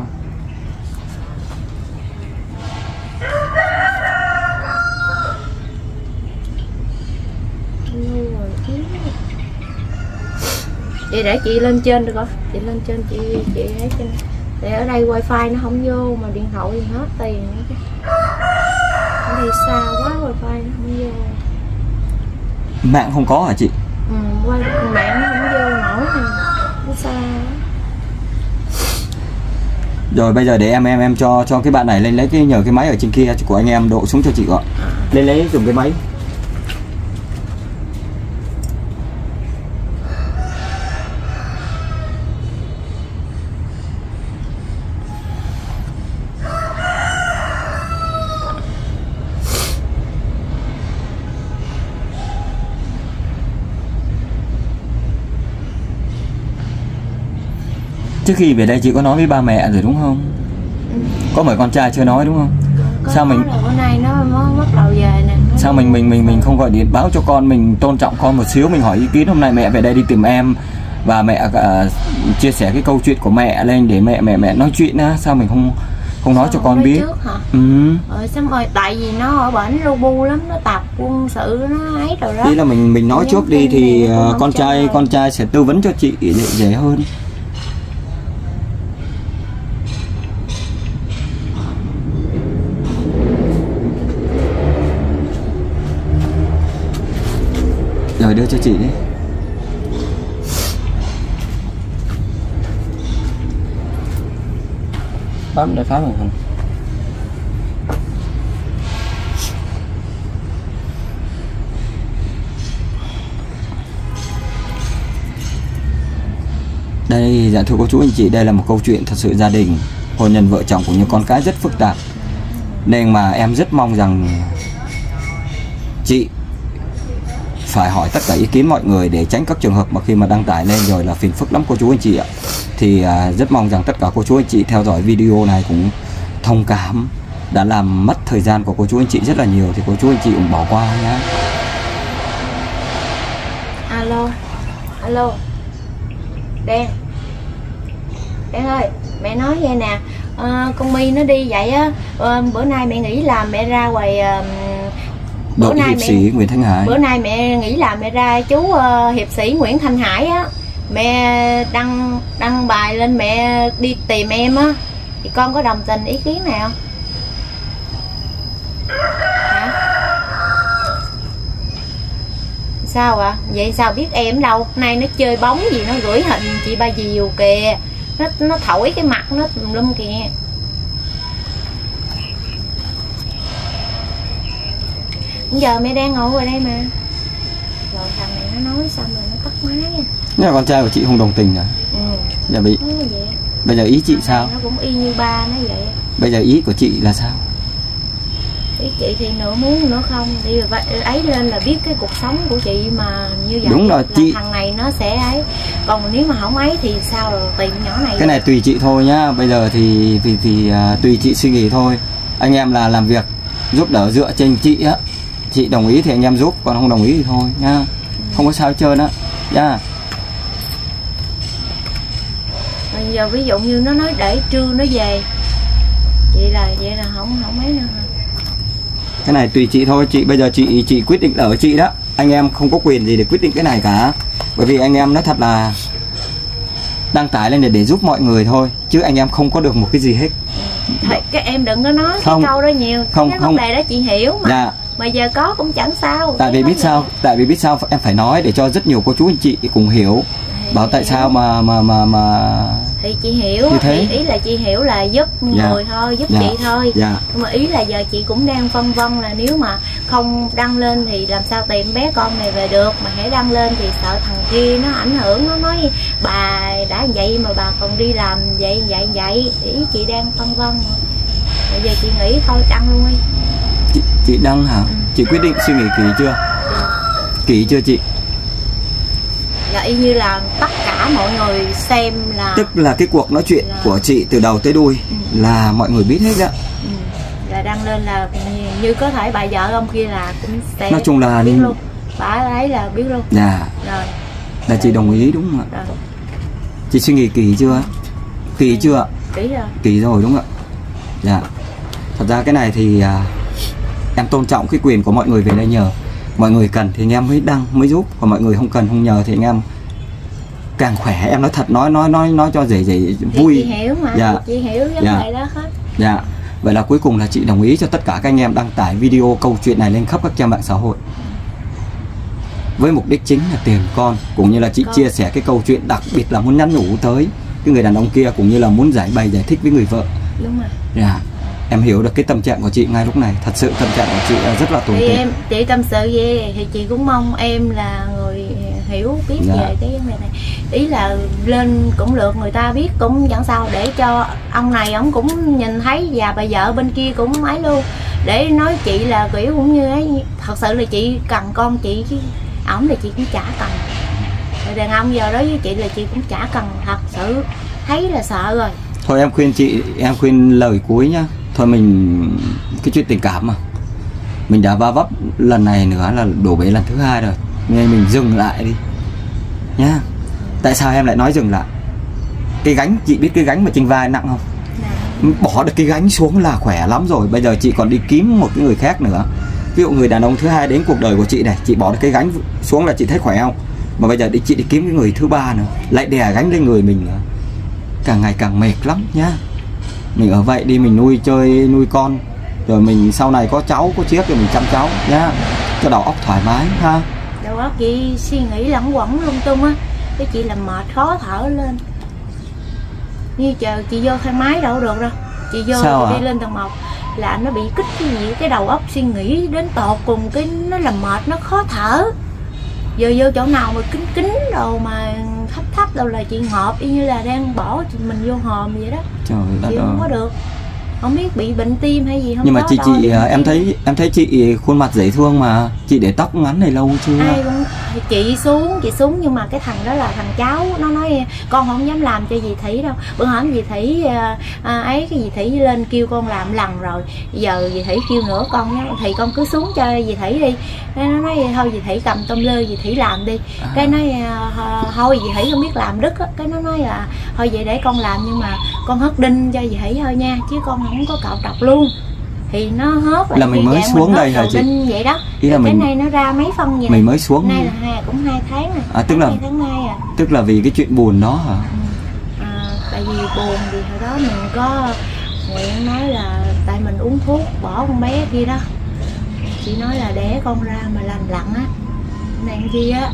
Vậy để chị lên trên được không? Chị lên trên chị chị ấy trên. Để ở đây wifi nó không vô mà điện thoại thì hết tiền. Ở đây xa quá wifi nó không vô. Mạng không có hả chị? Ừ, mạng nó không vô nổi nè. Nó xa. Rồi bây giờ để em em em cho cho cái bạn này lên lấy cái nhờ cái máy ở trên kia của anh em độ xuống cho chị gọi. À. Lên lấy dùng cái máy. Trước khi về đây chị có nói với ba mẹ rồi đúng không? Ừ. Có mấy con trai chưa nói đúng không? Có, sao mình bữa nay nó mới bắt đầu về nè. Sao mình mình mình mình không gọi điện báo cho con, mình tôn trọng con một xíu, mình hỏi ý kiến hôm nay mẹ về đây đi tìm em và mẹ uh, chia sẻ cái câu chuyện của mẹ lên để mẹ mẹ mẹ nói chuyện á, sao mình không Không nói Sao cho không con nói biết. trước hả? Ừ. Rồi xong rồi tại vì nó ở bển lu bu lắm, nó tập quân sự nó ấy rồi đó. Ý là mình mình nói Nhắn trước đi tin thì này nó cũng uh, không con trả trai lời. con trai sẽ tư vấn cho chị để dễ hơn. Rồi đưa cho chị đi. Bấm để phát rồi không? Đây, dạ thưa cô chú anh chị, đây là một câu chuyện thật sự gia đình, hôn nhân vợ chồng cũng như con cái rất phức tạp. Nên mà em rất mong rằng chị phải hỏi tất cả ý kiến mọi người để tránh các trường hợp mà khi mà đăng tải lên rồi là phiền phức lắm cô chú anh chị ạ. Thì à, rất mong rằng tất cả cô chú anh chị theo dõi video này cũng thông cảm, đã làm mất thời gian của cô chú anh chị rất là nhiều thì cô chú anh chị cũng bỏ qua nhé. Alo, alo, Đen, Đen ơi, mẹ nói vậy nè, à, con My nó đi vậy á, à, bữa nay mẹ nghĩ là mẹ ra ngoài, à, bữa Đội nay hiệp mẹ, sĩ Nguyễn Thanh Hải. bữa nay mẹ nghĩ là mẹ ra chú uh, hiệp sĩ Nguyễn Thanh Hải á, mẹ đăng đăng bài lên mẹ đi tìm em á, thì con có đồng tình ý kiến nào? Hả? Sao ạ? À? Vậy sao biết em đâu? Nay nó chơi bóng gì nó gửi hình chị Ba Diều kìa, nó nó thổi cái mặt nó tùm lum kìa. Giờ mẹ đang ngồi ở đây mà. Rồi thằng này nó nói xong rồi nó tắt máy. Nhưng mà con trai của chị không đồng tình à? Ừ. Dạ bị. Vậy. Bây giờ ý chị sao? Nó cũng y như ba nó vậy. Bây giờ ý của chị là sao? Ý chị thì nửa muốn nửa không, thì ấy lên là biết cái cuộc sống của chị mà như vậy. Đúng rồi, là chị. Thằng này nó sẽ ấy. Còn nếu mà không ấy thì sao rồi tìm nhỏ này. Cái này tùy chị thôi nhá. Bây giờ thì thì thì uh, tùy chị suy nghĩ thôi. Anh em là làm việc giúp đỡ dựa trên chị á. Chị đồng ý thì anh em giúp, còn không đồng ý thì thôi nhá. Ừ. Không có sao hết trơn á nhá. Bây giờ ví dụ như nó nói để trưa nó về, vậy là vậy là không không mấy nữa. Cái này tùy chị thôi, chị bây giờ chị chị quyết định ở chị đó. Anh em không có quyền gì để quyết định cái này cả. Bởi vì anh em nói thật là đăng tải lên để để giúp mọi người thôi, chứ anh em không có được một cái gì hết. Thôi, các em đừng có nói không, cái câu đó nhiều. Không, cái không. vấn đề đó chị hiểu mà. Dạ. Mà giờ có cũng chẳng sao. Tại vì biết sao, tại vì biết sao em phải nói để cho rất nhiều cô chú anh chị cùng hiểu. Thì bảo tại hiểu. Sao mà mà mà mà thì chị hiểu như thế. Ý, ý là chị hiểu là giúp dạ. người thôi, giúp dạ. chị thôi. Dạ. Nhưng mà ý là giờ chị cũng đang phân vân là nếu mà không đăng lên thì làm sao tìm bé con này về được, mà hãy đăng lên thì sợ thằng kia nó ảnh hưởng, nó nói bà đã vậy mà bà còn đi làm vậy vậy vậy. Ý chị đang phân vân. Bây giờ chị nghĩ thôi đăng luôn đi. Chị, chị đăng hả? Ừ. Chị quyết định suy nghĩ kỹ chưa? Dạ. Kỹ chưa chị? Là y như là tất cả mọi người xem là tức là cái cuộc nói chuyện là... của chị từ đầu tới đuôi ừ. là mọi người biết hết đó. Ừ. Là đăng lên là như, như có thể bà vợ ông kia là cũng sẽ nói chung là biết luôn. Bà ấy là biết luôn. Dạ. Rồi. Là chị đồng ý đúng không ạ? Rồi. Chị suy nghĩ kỹ chưa? Kỹ ừ. chưa? Kỹ rồi. Kỹ rồi đúng không ạ? Dạ. Thật ra cái này thì à, em tôn trọng cái quyền của mọi người về đây nhờ. Mọi người cần thì anh em mới đăng mới giúp, còn mọi người không cần không nhờ thì anh em càng khỏe. Em nói thật, nói nói nói nói cho dễ dễ vui. Chị hiểu mà. Dạ. Chị hiểu vấn dạ. đề đó hết. Dạ. Vậy là cuối cùng là chị đồng ý cho tất cả các anh em đăng tải video câu chuyện này lên khắp các trang mạng xã hội với mục đích chính là tiền con, cũng như là chị con. chia sẻ cái câu chuyện, đặc biệt là muốn nhắn nhủ tới cái người đàn ông kia, cũng như là muốn giải bày giải thích với người vợ. Đúng rồi. Dạ. Em hiểu được cái tâm trạng của chị ngay lúc này. Thật sự tâm trạng của chị rất là tồi tệ. Em chị tâm sự về thì chị cũng mong em là người hiểu biết dạ. về cái vấn đề này. Ý là lên cũng được người ta biết cũng chẳng sao, để cho ông này ông cũng nhìn thấy, và bà vợ bên kia cũng ấy luôn, để nói chị là kiểu cũng như ấy. Thật sự là chị cần con chị chứ ổng là chị cũng chả cần. Rồi đàn ông giờ đối với chị là chị cũng chả cần, thật sự thấy là sợ rồi. Thôi em khuyên chị, em khuyên lời cuối nhá. Thôi mình, cái chuyện tình cảm mà mình đã va vấp lần này nữa là đổ bể lần thứ hai rồi, nên mình dừng lại đi nhá. Tại sao em lại nói dừng lại? Cái gánh, chị biết cái gánh mà trên vai nặng không? bỏ được cái gánh xuống là khỏe lắm rồi. Bây giờ chị còn đi kiếm một cái người khác nữa. Ví dụ người đàn ông thứ hai đến cuộc đời của chị này, chị bỏ được cái gánh xuống là chị thấy khỏe không? Mà bây giờ đi chị đi kiếm cái người thứ ba nữa, lại đè gánh lên người mình nữa, càng ngày càng mệt lắm nhá. Mình ở vậy đi, mình nuôi chơi nuôi con, rồi mình sau này có cháu có chiếc rồi mình chăm cháu nhá, cho đầu óc thoải mái ha. Đầu óc chị suy nghĩ lẫn quẩn lung tung á, cái chị làm mệt khó thở lên. Như chờ chị vô thang máy đâu được đâu, chị vô Sao chị à? đi lên tầng một là nó bị kích cái gì, cái đầu óc suy nghĩ đến tột cùng, cái nó làm mệt, nó khó thở. Giờ vô chỗ nào mà kín kín đồ mà thấp thấp đâu là chị ngợp y như là đang bỏ mình vô hòm vậy đó. Trời đất Chị không ơi. có được, không biết bị bệnh tim hay gì không. Nhưng mà có chị đo chị bệnh em tim. thấy em thấy chị khuôn mặt dễ thương mà, chị để tóc ngắn này lâu chưa? Ai cũng chị xuống chị xuống nhưng mà cái thằng đó là thằng cháu, nó nói con không dám làm cho dì Thủy đâu. Bữa hổm dì Thủy à, à, ấy cái dì Thủy lên kêu con làm lần rồi, giờ dì Thủy kêu nữa con nhá, thì con cứ xuống cho dì Thủy đi. Cái nó nói thôi dì Thủy cầm tôm lơ dì Thủy làm đi. À. Cái nói à, thôi dì Thủy không biết làm đứt á. Cái nó nói là thôi vậy để con làm nhưng mà con hớt đinh cho dì Thủy thôi nha, chứ con không có cạo trọc luôn. Thì nó hớt là mình mới xuống đây hả chị? Vậy đó. Ý là cái mình này nó ra mấy phân vậy? Mình mới xuống. Nay là hai cũng hai tháng rồi. À, tức là tháng hai à. Tức là vì cái chuyện buồn đó hả? Ừ. À, tại vì buồn thì hồi đó mình có nguyện nói là tại mình uống thuốc bỏ con bé kia đó. Chị nói là để con ra mà lành lặn á, này kia á,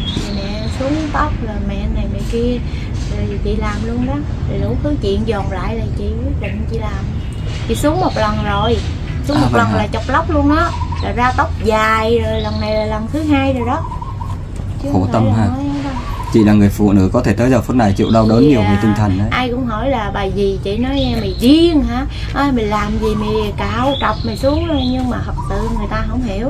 mẹ xuống tóc là mẹ này mẹ kia, rồi chị làm luôn đó. Rồi đủ thứ chuyện dồn lại là chị quyết định chị làm. Chị xuống một lần rồi, xuống à, một lần hả? là chọc lóc luôn đó, là ra tóc dài, rồi lần này là lần thứ hai rồi đó. Chứ Khổ tâm ha. đâu. Chị là người phụ nữ có thể tới giờ phút này chịu đau đớn Thì, nhiều về tinh thần đấy. Ai cũng hỏi là bà gì, chị nói mày điên hả? À, mày làm gì mày cạo trọc mày xuống, nhưng mà thật sự người ta không hiểu.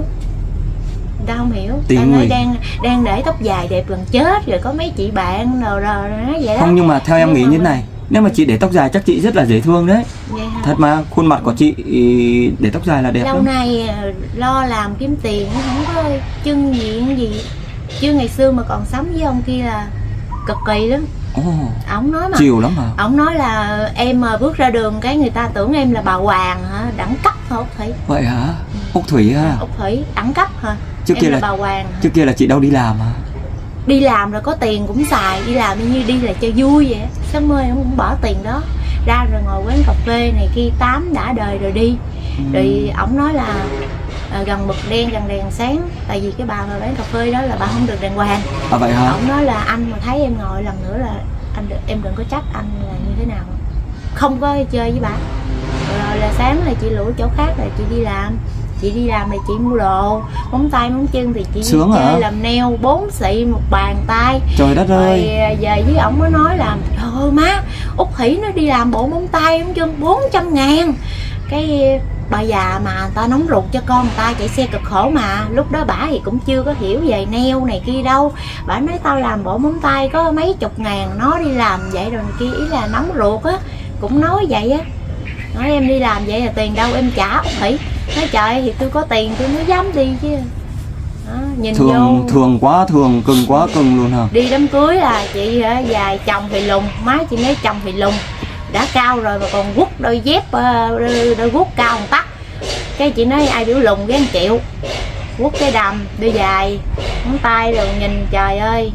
Người ta không hiểu. Ta nói đang đang để tóc dài đẹp gần chết rồi, có mấy chị bạn rồi rồi nói vậy đó. Không, nhưng mà theo em nhưng nghĩ như thế này, nếu mà chị để tóc dài chắc chị rất là dễ thương đấy. Thật mà, khuôn mặt của chị để tóc dài là đẹp lâu lắm. nay lo làm kiếm tiền không có trưng diện gì, chứ ngày xưa mà còn sống với ông kia là cực kỳ lắm. Ồ, ổng nói mà chiều lắm hả? ổng nói là em mà bước ra đường cái người ta tưởng em là bà Hoàng hả, đẳng cấp hả Úc Thủy? Vậy hả? Úc Thủy ha? Úc Thủy đẳng cấp hả? Trước em kia là, là bà Hoàng hả? Trước kia là chị đâu đi làm hả? Đi làm rồi có tiền cũng xài, đi làm như đi là cho vui vậy. Sáng mơ em cũng bỏ tiền đó ra rồi ngồi quán cà phê này kia tám đã đời rồi đi. Ừ. Rồi ổng nói là à, gần mực đen gần đèn sáng, tại vì cái bà mà bán cà phê đó là bà không được đàng hoàng. À vậy hả? Ổng nói là anh mà thấy em ngồi lần nữa là anh em đừng có trách anh là như thế nào, không có chơi với bà. Rồi là sáng là chị lủi chỗ khác là chị đi làm. Chị đi làm là chị mua đồ, móng tay móng chân thì chị sướng chơi hả? làm nail bốn xị một bàn tay. Trời đất ơi. Rồi về với ổng mới nói là trời ơi má, Úc Thủy nó đi làm bộ móng tay móng chân bốn trăm ngàn. Cái bà già mà người ta nóng ruột cho con người ta chạy xe cực khổ, mà lúc đó bả thì cũng chưa có hiểu về nail này kia đâu. Bả nói tao làm bộ móng tay có mấy chục ngàn, nó đi làm vậy rồi này kia, ý là nóng ruột á, cũng nói vậy á. Nói em đi làm vậy là tiền đâu em trả Úc Thủy. Nói trời thì tôi có tiền tôi mới dám đi chứ. Đó, nhìn thường vô thường quá thường, cưng quá cưng luôn hả? đi đám cưới là chị hả, dài chồng thì lùn, má chị nói chồng thì lùn, đã cao rồi mà còn quất đôi dép đôi, đôi guốc cao một tắc. Cái chị nói ai biểu lùn với anh chịu, quất cái đầm đôi dài ngón tay rồi nhìn trời ơi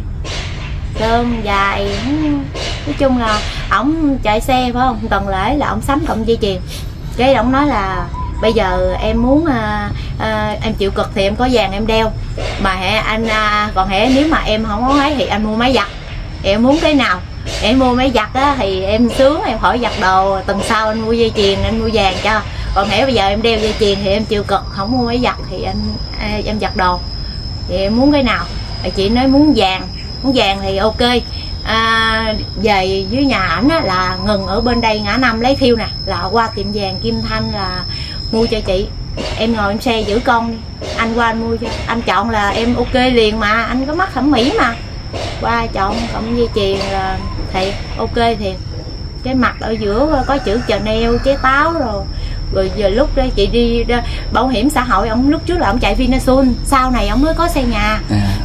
sơn dài. Nói chung là ổng chạy xe phải không, tuần lễ là ổng sắm cộng dây chuyền. Cái ổng nói là bây giờ em muốn à, à, em chịu cực thì em có vàng em đeo, mà hẹ anh à, còn hẹ nếu mà em không có ấy thì anh mua máy giặt. Em muốn cái nào em mua máy giặt á thì em sướng, em khỏi giặt đồ, tuần sau anh mua dây chuyền anh mua vàng cho. Còn hễ bây giờ em đeo dây chuyền thì em chịu cực không mua máy giặt thì anh à, em giặt đồ. Thì em muốn cái nào? Thì chị nói muốn vàng, muốn vàng thì ok. À, về dưới nhà ảnh á, là ngừng ở bên đây ngã năm lấy thiêu nè, là qua tiệm vàng Kim Thanh là mua cho chị. Em ngồi em xe giữ con đi, anh qua anh mua cho anh chọn là em ok liền, mà anh có mắt thẩm mỹ mà. Qua chọn cộng dây chuyền là thiệt ok thiệt. Cái mặt ở giữa có chữ Chanel chế táo rồi. Rồi giờ lúc đó chị đi bảo hiểm xã hội, ông lúc trước là ông chạy Vinasun, sau này ông mới có xây nhà. À.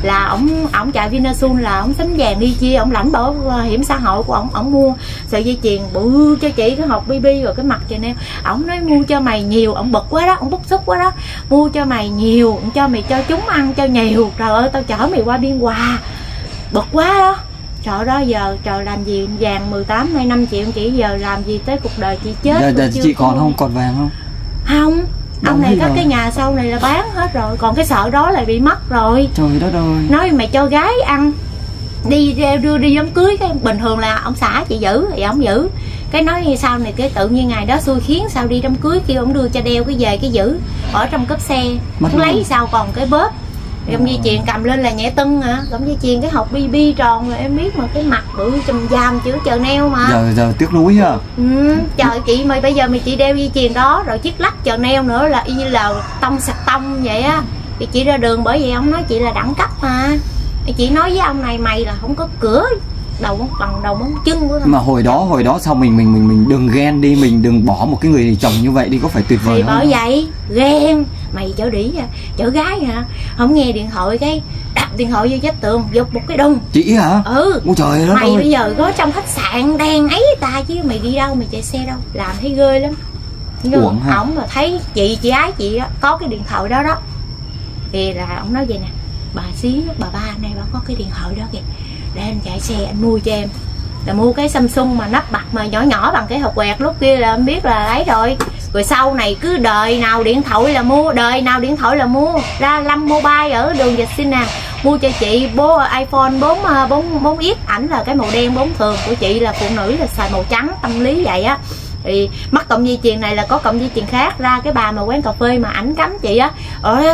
là ổng ổng chạy Vinasun là ổng sắm vàng đi chia, ổng lãnh bảo hiểm xã hội của ổng, ổng mua sợi dây chuyền bự cho chị, cái hộp bê bê rồi cái mặt Chanel. Ổng nói mua cho mày nhiều, ổng bực quá đó, ổng bức xúc quá đó, mua cho mày nhiều, ổng cho mày cho chúng ăn cho nhiều, trời ơi tao chở mày qua biên hòa, bực quá đó. Trời đó giờ trời làm gì vàng mười tám hai năm triệu chị, giờ làm gì tới cuộc đời chị chết. Giờ, giờ chị còn không, còn vàng không? Không, ông này các cái nhà sau này là bán hết rồi, còn cái sợi đó là bị mất rồi. Trời đất ơi. Nói mày cho gái ăn đi đưa đi đám cưới, cái bình thường là ông xã chị giữ thì ông giữ, cái nói sau này cái tự nhiên ngày đó xui khiến sao đi đám cưới kia ông đưa cho đeo cái về cái giữ ở trong cốp xe, ông lấy sao còn cái bóp. Gom dây chuyền cầm lên là nhẹ tưng hả, gom dây chuyền cái hộp bi bi tròn rồi em biết mà, cái mặt bự chùm giam chữ chờ neo mà. Giờ giờ tiếc nuối à. Ừ, trời chị mày bây giờ mày chỉ đeo dây chuyền đó rồi chiếc lắc chờ neo nữa là y như là tông sạch tông vậy á. Thì chị ra đường bởi vì ông nói chị là đẳng cấp mà. Chị nói với ông này mày là không có cửa đầu bằng đầu móng chân của mà hồi đó hồi đó sao mình mình mình mình đừng ghen đi, mình đừng bỏ một cái người chồng như vậy đi, có phải tuyệt vời thì không? bởi vậy ghen mày chở đĩ à, chở gái hả, không nghe điện thoại cái đập điện thoại vô vách tường giục một cái đùng. Chị hả? Ừ. Ôi trời đất mày ơi. Bây giờ có trong khách sạn đang ấy ta chứ mày đi đâu, mày chạy xe đâu, làm thấy ghê lắm. Uổng hả? Ổng mà thấy chị chị ái chị đó, có cái điện thoại đó đó thì là ổng nói vậy nè, bà xí bà ba này bà có cái điện thoại đó kìa, để anh chạy xe anh mua cho em, là mua cái Samsung mà nắp bạc mà nhỏ nhỏ bằng cái hộp quẹt, lúc kia là em biết là lấy rồi. Rồi sau này cứ đời nào điện thoại là mua, đời nào điện thoại là mua ra Lâm Mobile ở đường Dịch Sinh nè, mua cho chị bố iPhone bốn bốn bốn x, ảnh là cái màu đen bốn thường, của chị là phụ nữ là xài màu trắng, tâm lý vậy á. Thì mắc cộng dây chuyền này là có cộng dây chuyền khác, ra cái bà mà quán cà phê mà ảnh cấm chị á, ơi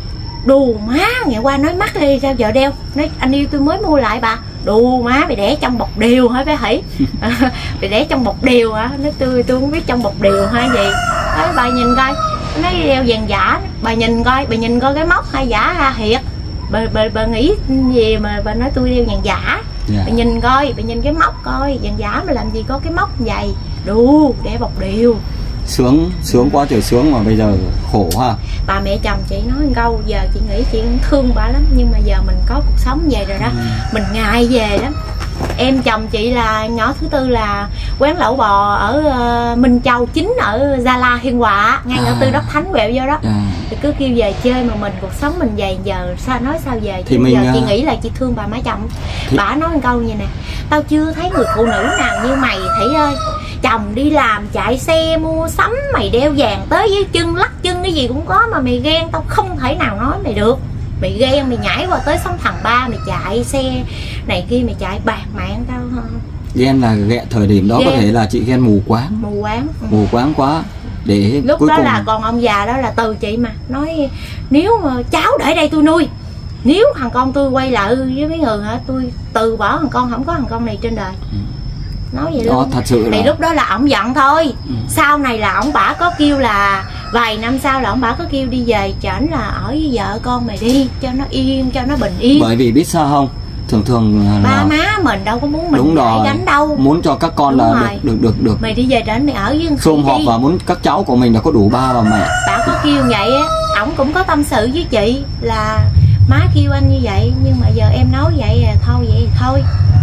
đù má, ngày qua nói mắc đi sao giờ đeo, nói anh yêu tôi mới mua lại bà, đù má mày để trong bọc điều hả bé hỉ. Mày để trong bọc điều hả, nói tôi tôi không biết trong bọc điều hay gì. Nói bà nhìn coi, nói đeo vàng giả, bà nhìn coi, bà nhìn coi cái móc hay giả ha thiệt, bà, bà, bà nghĩ gì mà bà nói tôi đeo vàng giả. Yeah. Bà nhìn coi, bà nhìn cái móc coi, vàng giả mà làm gì có cái móc vậy, đù để bọc điều. Sướng, sướng quá trời sướng mà bây giờ khổ ha. Bà mẹ chồng chị nói một câu, giờ chị nghĩ chị cũng thương bà lắm, nhưng mà giờ mình có cuộc sống về rồi đó, ừ. mình ngại về lắm. Em chồng chị là nhỏ thứ tư là quán lẩu bò ở uh, Minh Châu chính ở Gia La Hiên Hòa, ngay ngã tư Đất Thánh quẹo vô đó. À. Thì cứ kêu về chơi mà mình cuộc sống mình về giờ sao nói sao về. Thì mình, giờ chị nghĩ là chị thương bà má chồng. Thì... bà nói một câu như nè, tao chưa thấy người phụ nữ nào như mày Thủy ơi, chồng đi làm chạy xe mua sắm, mày đeo vàng tới dưới chân, lắc chân cái gì cũng có mà mày ghen, tao không thể nào nói mày được. Mày ghen, mày nhảy qua tới sóng thần ba, mày chạy xe này kia, mày chạy bạc mạng tao hơn. Ghen là ghen, thời điểm đó ghen. Có thể là chị ghen mù quáng. Mù quáng. Ừ. Mù quáng quá. Để lúc cuối đó cùng... là còn ông già đó là từ chị mà nói nếu mà cháu để đây tôi nuôi, nếu thằng con tôi quay lại với mấy người hả, tôi từ bỏ thằng con, không có thằng con này trên đời. Ừ. Nói vậy đó, luôn thật sự thì là... lúc đó là ổng giận thôi. Ừ. Sau này là ổng bả có kêu là vài năm sau là ổng bả có kêu đi về chảnh là ở với vợ con mày đi cho nó yên, cho nó bình yên. Bởi vì biết sao không, thường thường là... ba má mình đâu có muốn mình đúng rồi, gánh đâu, muốn cho các con đúng là được, được được được mày đi về trển mày ở với sum họp và muốn các cháu của mình là có đủ ba và mẹ. Bả có kêu vậy á, ổng cũng có tâm sự với chị là má kêu anh như vậy nhưng mà giờ em nói vậy là thôi vậy thì thôi.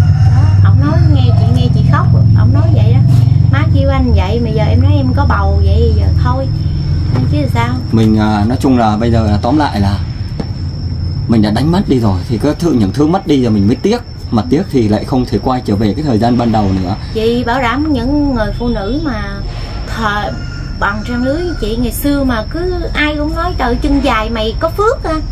Ông nói nghe chị nghe chị khóc, ông nói vậy đó, má kêu anh vậy mà giờ em nói em có bầu vậy giờ thôi chứ sao. Mình nói chung là bây giờ là tóm lại là mình đã đánh mất đi rồi thì có thứ những thứ mất đi rồi mình mới tiếc, mà tiếc thì lại không thể quay trở về cái thời gian ban đầu nữa. Chị bảo đảm những người phụ nữ mà thờ bằng trang lưới chị ngày xưa mà cứ ai cũng nói trời chân dài mày có phước ha.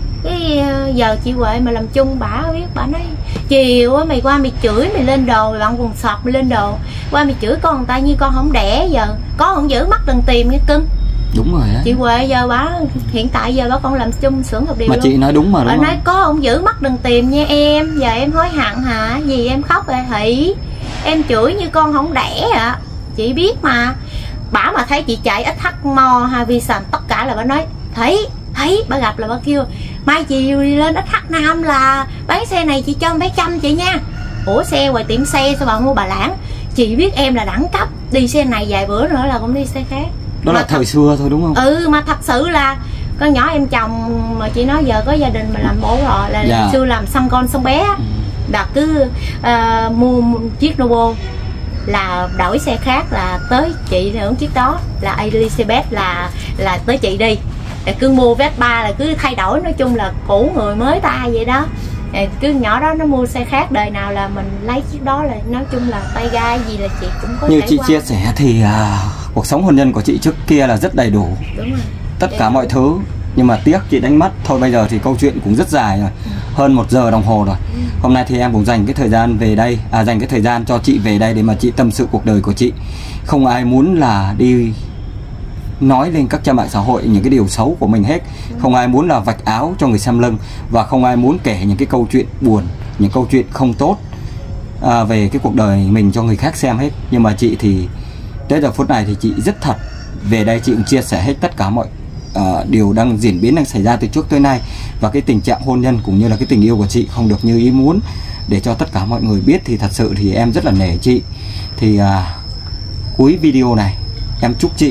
Cái giờ chị Huệ mà làm chung bả biết, bả nói chiều á mày qua mày chửi mày lên đồ, mày bạn quần sọt mày lên đồ, qua mày chửi con người ta như con không đẻ, giờ có không giữ mắt đừng tìm cái cưng. Đúng rồi đó. Chị Huệ giờ bả hiện tại giờ bả còn làm chung xưởng hợp điều mà luôn. Chị nói đúng mà đúng. Bả nói có không giữ mắt đừng tìm nha em, giờ em hối hận hả, gì em khóc rồi Thị, em chửi như con không đẻ ạ. À. Chị biết mà. Bả mà thấy chị chạy ích hắc mo Havisan tất cả là bả nói thấy thấy bà gặp là bà kêu mai chiều đi lên ích hắc Nam là bán xe này chị cho mấy trăm chị nha. Ủa xe ngoài tiệm xe sao bà mua bà lãng. Chị biết em là đẳng cấp, đi xe này vài bữa nữa là cũng đi xe khác. Đó mà là thời xưa thôi đúng không? Ừ mà thật sự là con nhỏ em chồng mà chị nói giờ có gia đình mà làm bố rồi là Dạ. xưa làm xăm con xăm bé đã cứ uh, mua một chiếc Novo là đổi xe khác là tới chị hưởng chiếc đó là Elizabeth là là tới chị đi, là cứ mua Vespa là cứ thay đổi, nói chung là cũ người mới ta vậy đó. Cứ nhỏ đó nó mua xe khác, đời nào là mình lấy chiếc đó, là nói chung là tay ga gì là chị cũng có như trải chị qua. chia sẻ thì à, cuộc sống hôn nhân của chị trước kia là rất đầy đủ. Đúng rồi. Tất Để... cả mọi thứ, nhưng mà tiếc chị đánh mất thôi. Bây giờ thì câu chuyện cũng rất dài rồi, ừ. hơn một giờ đồng hồ rồi. ừ. Hôm nay thì em cũng dành cái thời gian về đây, à dành cái thời gian cho chị về đây để mà chị tâm sự cuộc đời của chị. Không ai muốn là đi nói lên các trang mạng xã hội những cái điều xấu của mình hết. ừ. Không ai muốn là vạch áo cho người xem lưng, và không ai muốn kể những cái câu chuyện buồn, những câu chuyện không tốt à, về cái cuộc đời mình cho người khác xem hết. Nhưng mà chị thì tới giờ phút này thì chị rất thật. Về đây chị cũng chia sẻ hết tất cả mọi uh, điều đang diễn biến, đang xảy ra từ trước tới nay, và cái tình trạng hôn nhân cũng như là cái tình yêu của chị không được như ý muốn, để cho tất cả mọi người biết. Thì thật sự thì em rất là nể chị. Thì uh, cuối video này em chúc chị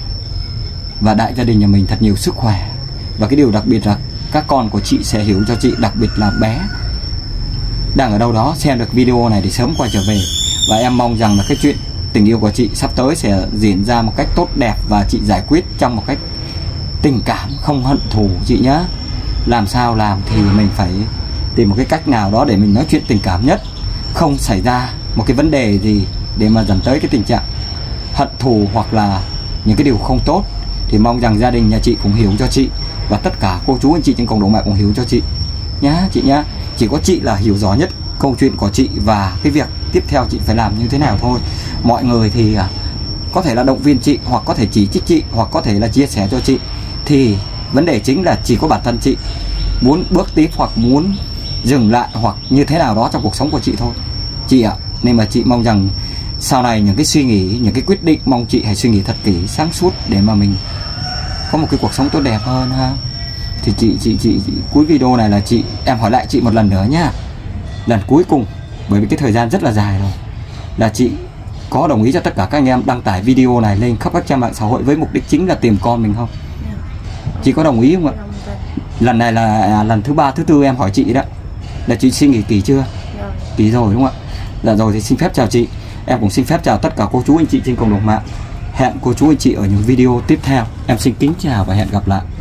và đại gia đình nhà mình thật nhiều sức khỏe, và cái điều đặc biệt là các con của chị sẽ hiểu cho chị, đặc biệt là bé đang ở đâu đó xem được video này thì sớm quay trở về. Và em mong rằng là cái chuyện tình yêu của chị sắp tới sẽ diễn ra một cách tốt đẹp, và chị giải quyết trong một cách tình cảm, không hận thù chị nhá. Làm sao làm thì mình phải tìm một cái cách nào đó để mình nói chuyện tình cảm nhất, không xảy ra một cái vấn đề gì để mà dẫn tới cái tình trạng hận thù hoặc là những cái điều không tốt. Thì mong rằng gia đình nhà chị cũng hiểu cho chị, và tất cả cô chú anh chị trên cộng đồng mạng cũng hiểu cho chị nhá chị nhá. Chỉ có chị là hiểu rõ nhất câu chuyện của chị và cái việc tiếp theo chị phải làm như thế nào thôi. Mọi người thì có thể là động viên chị, hoặc có thể chỉ trích chị, hoặc có thể là chia sẻ cho chị. Thì vấn đề chính là chỉ có bản thân chị muốn bước tiếp, hoặc muốn dừng lại, hoặc như thế nào đó trong cuộc sống của chị thôi chị ạ. Nên mà chị mong rằng sau này những cái suy nghĩ, những cái quyết định, mong chị hãy suy nghĩ thật kỹ, sáng suốt để mà mình có một cái cuộc sống tốt đẹp hơn ha. Thì chị, chị, chị, chị cuối video này là chị, em hỏi lại chị một lần nữa nhá, lần cuối cùng, bởi vì cái thời gian rất là dài rồi, là chị có đồng ý cho tất cả các anh em đăng tải video này lên khắp các trang mạng xã hội với mục đích chính là tìm con mình không? Chị có đồng ý không ạ? Lần này là lần thứ ba, thứ tư em hỏi chị đó, là chị suy nghĩ kỹ chưa? Kỹ rồi đúng không ạ? Dạ rồi, thì xin phép chào chị. Em cũng xin phép chào tất cả cô chú anh chị trên cộng đồng mạng. Hẹn cô chú anh chị ở những video tiếp theo. Em xin kính chào và hẹn gặp lại.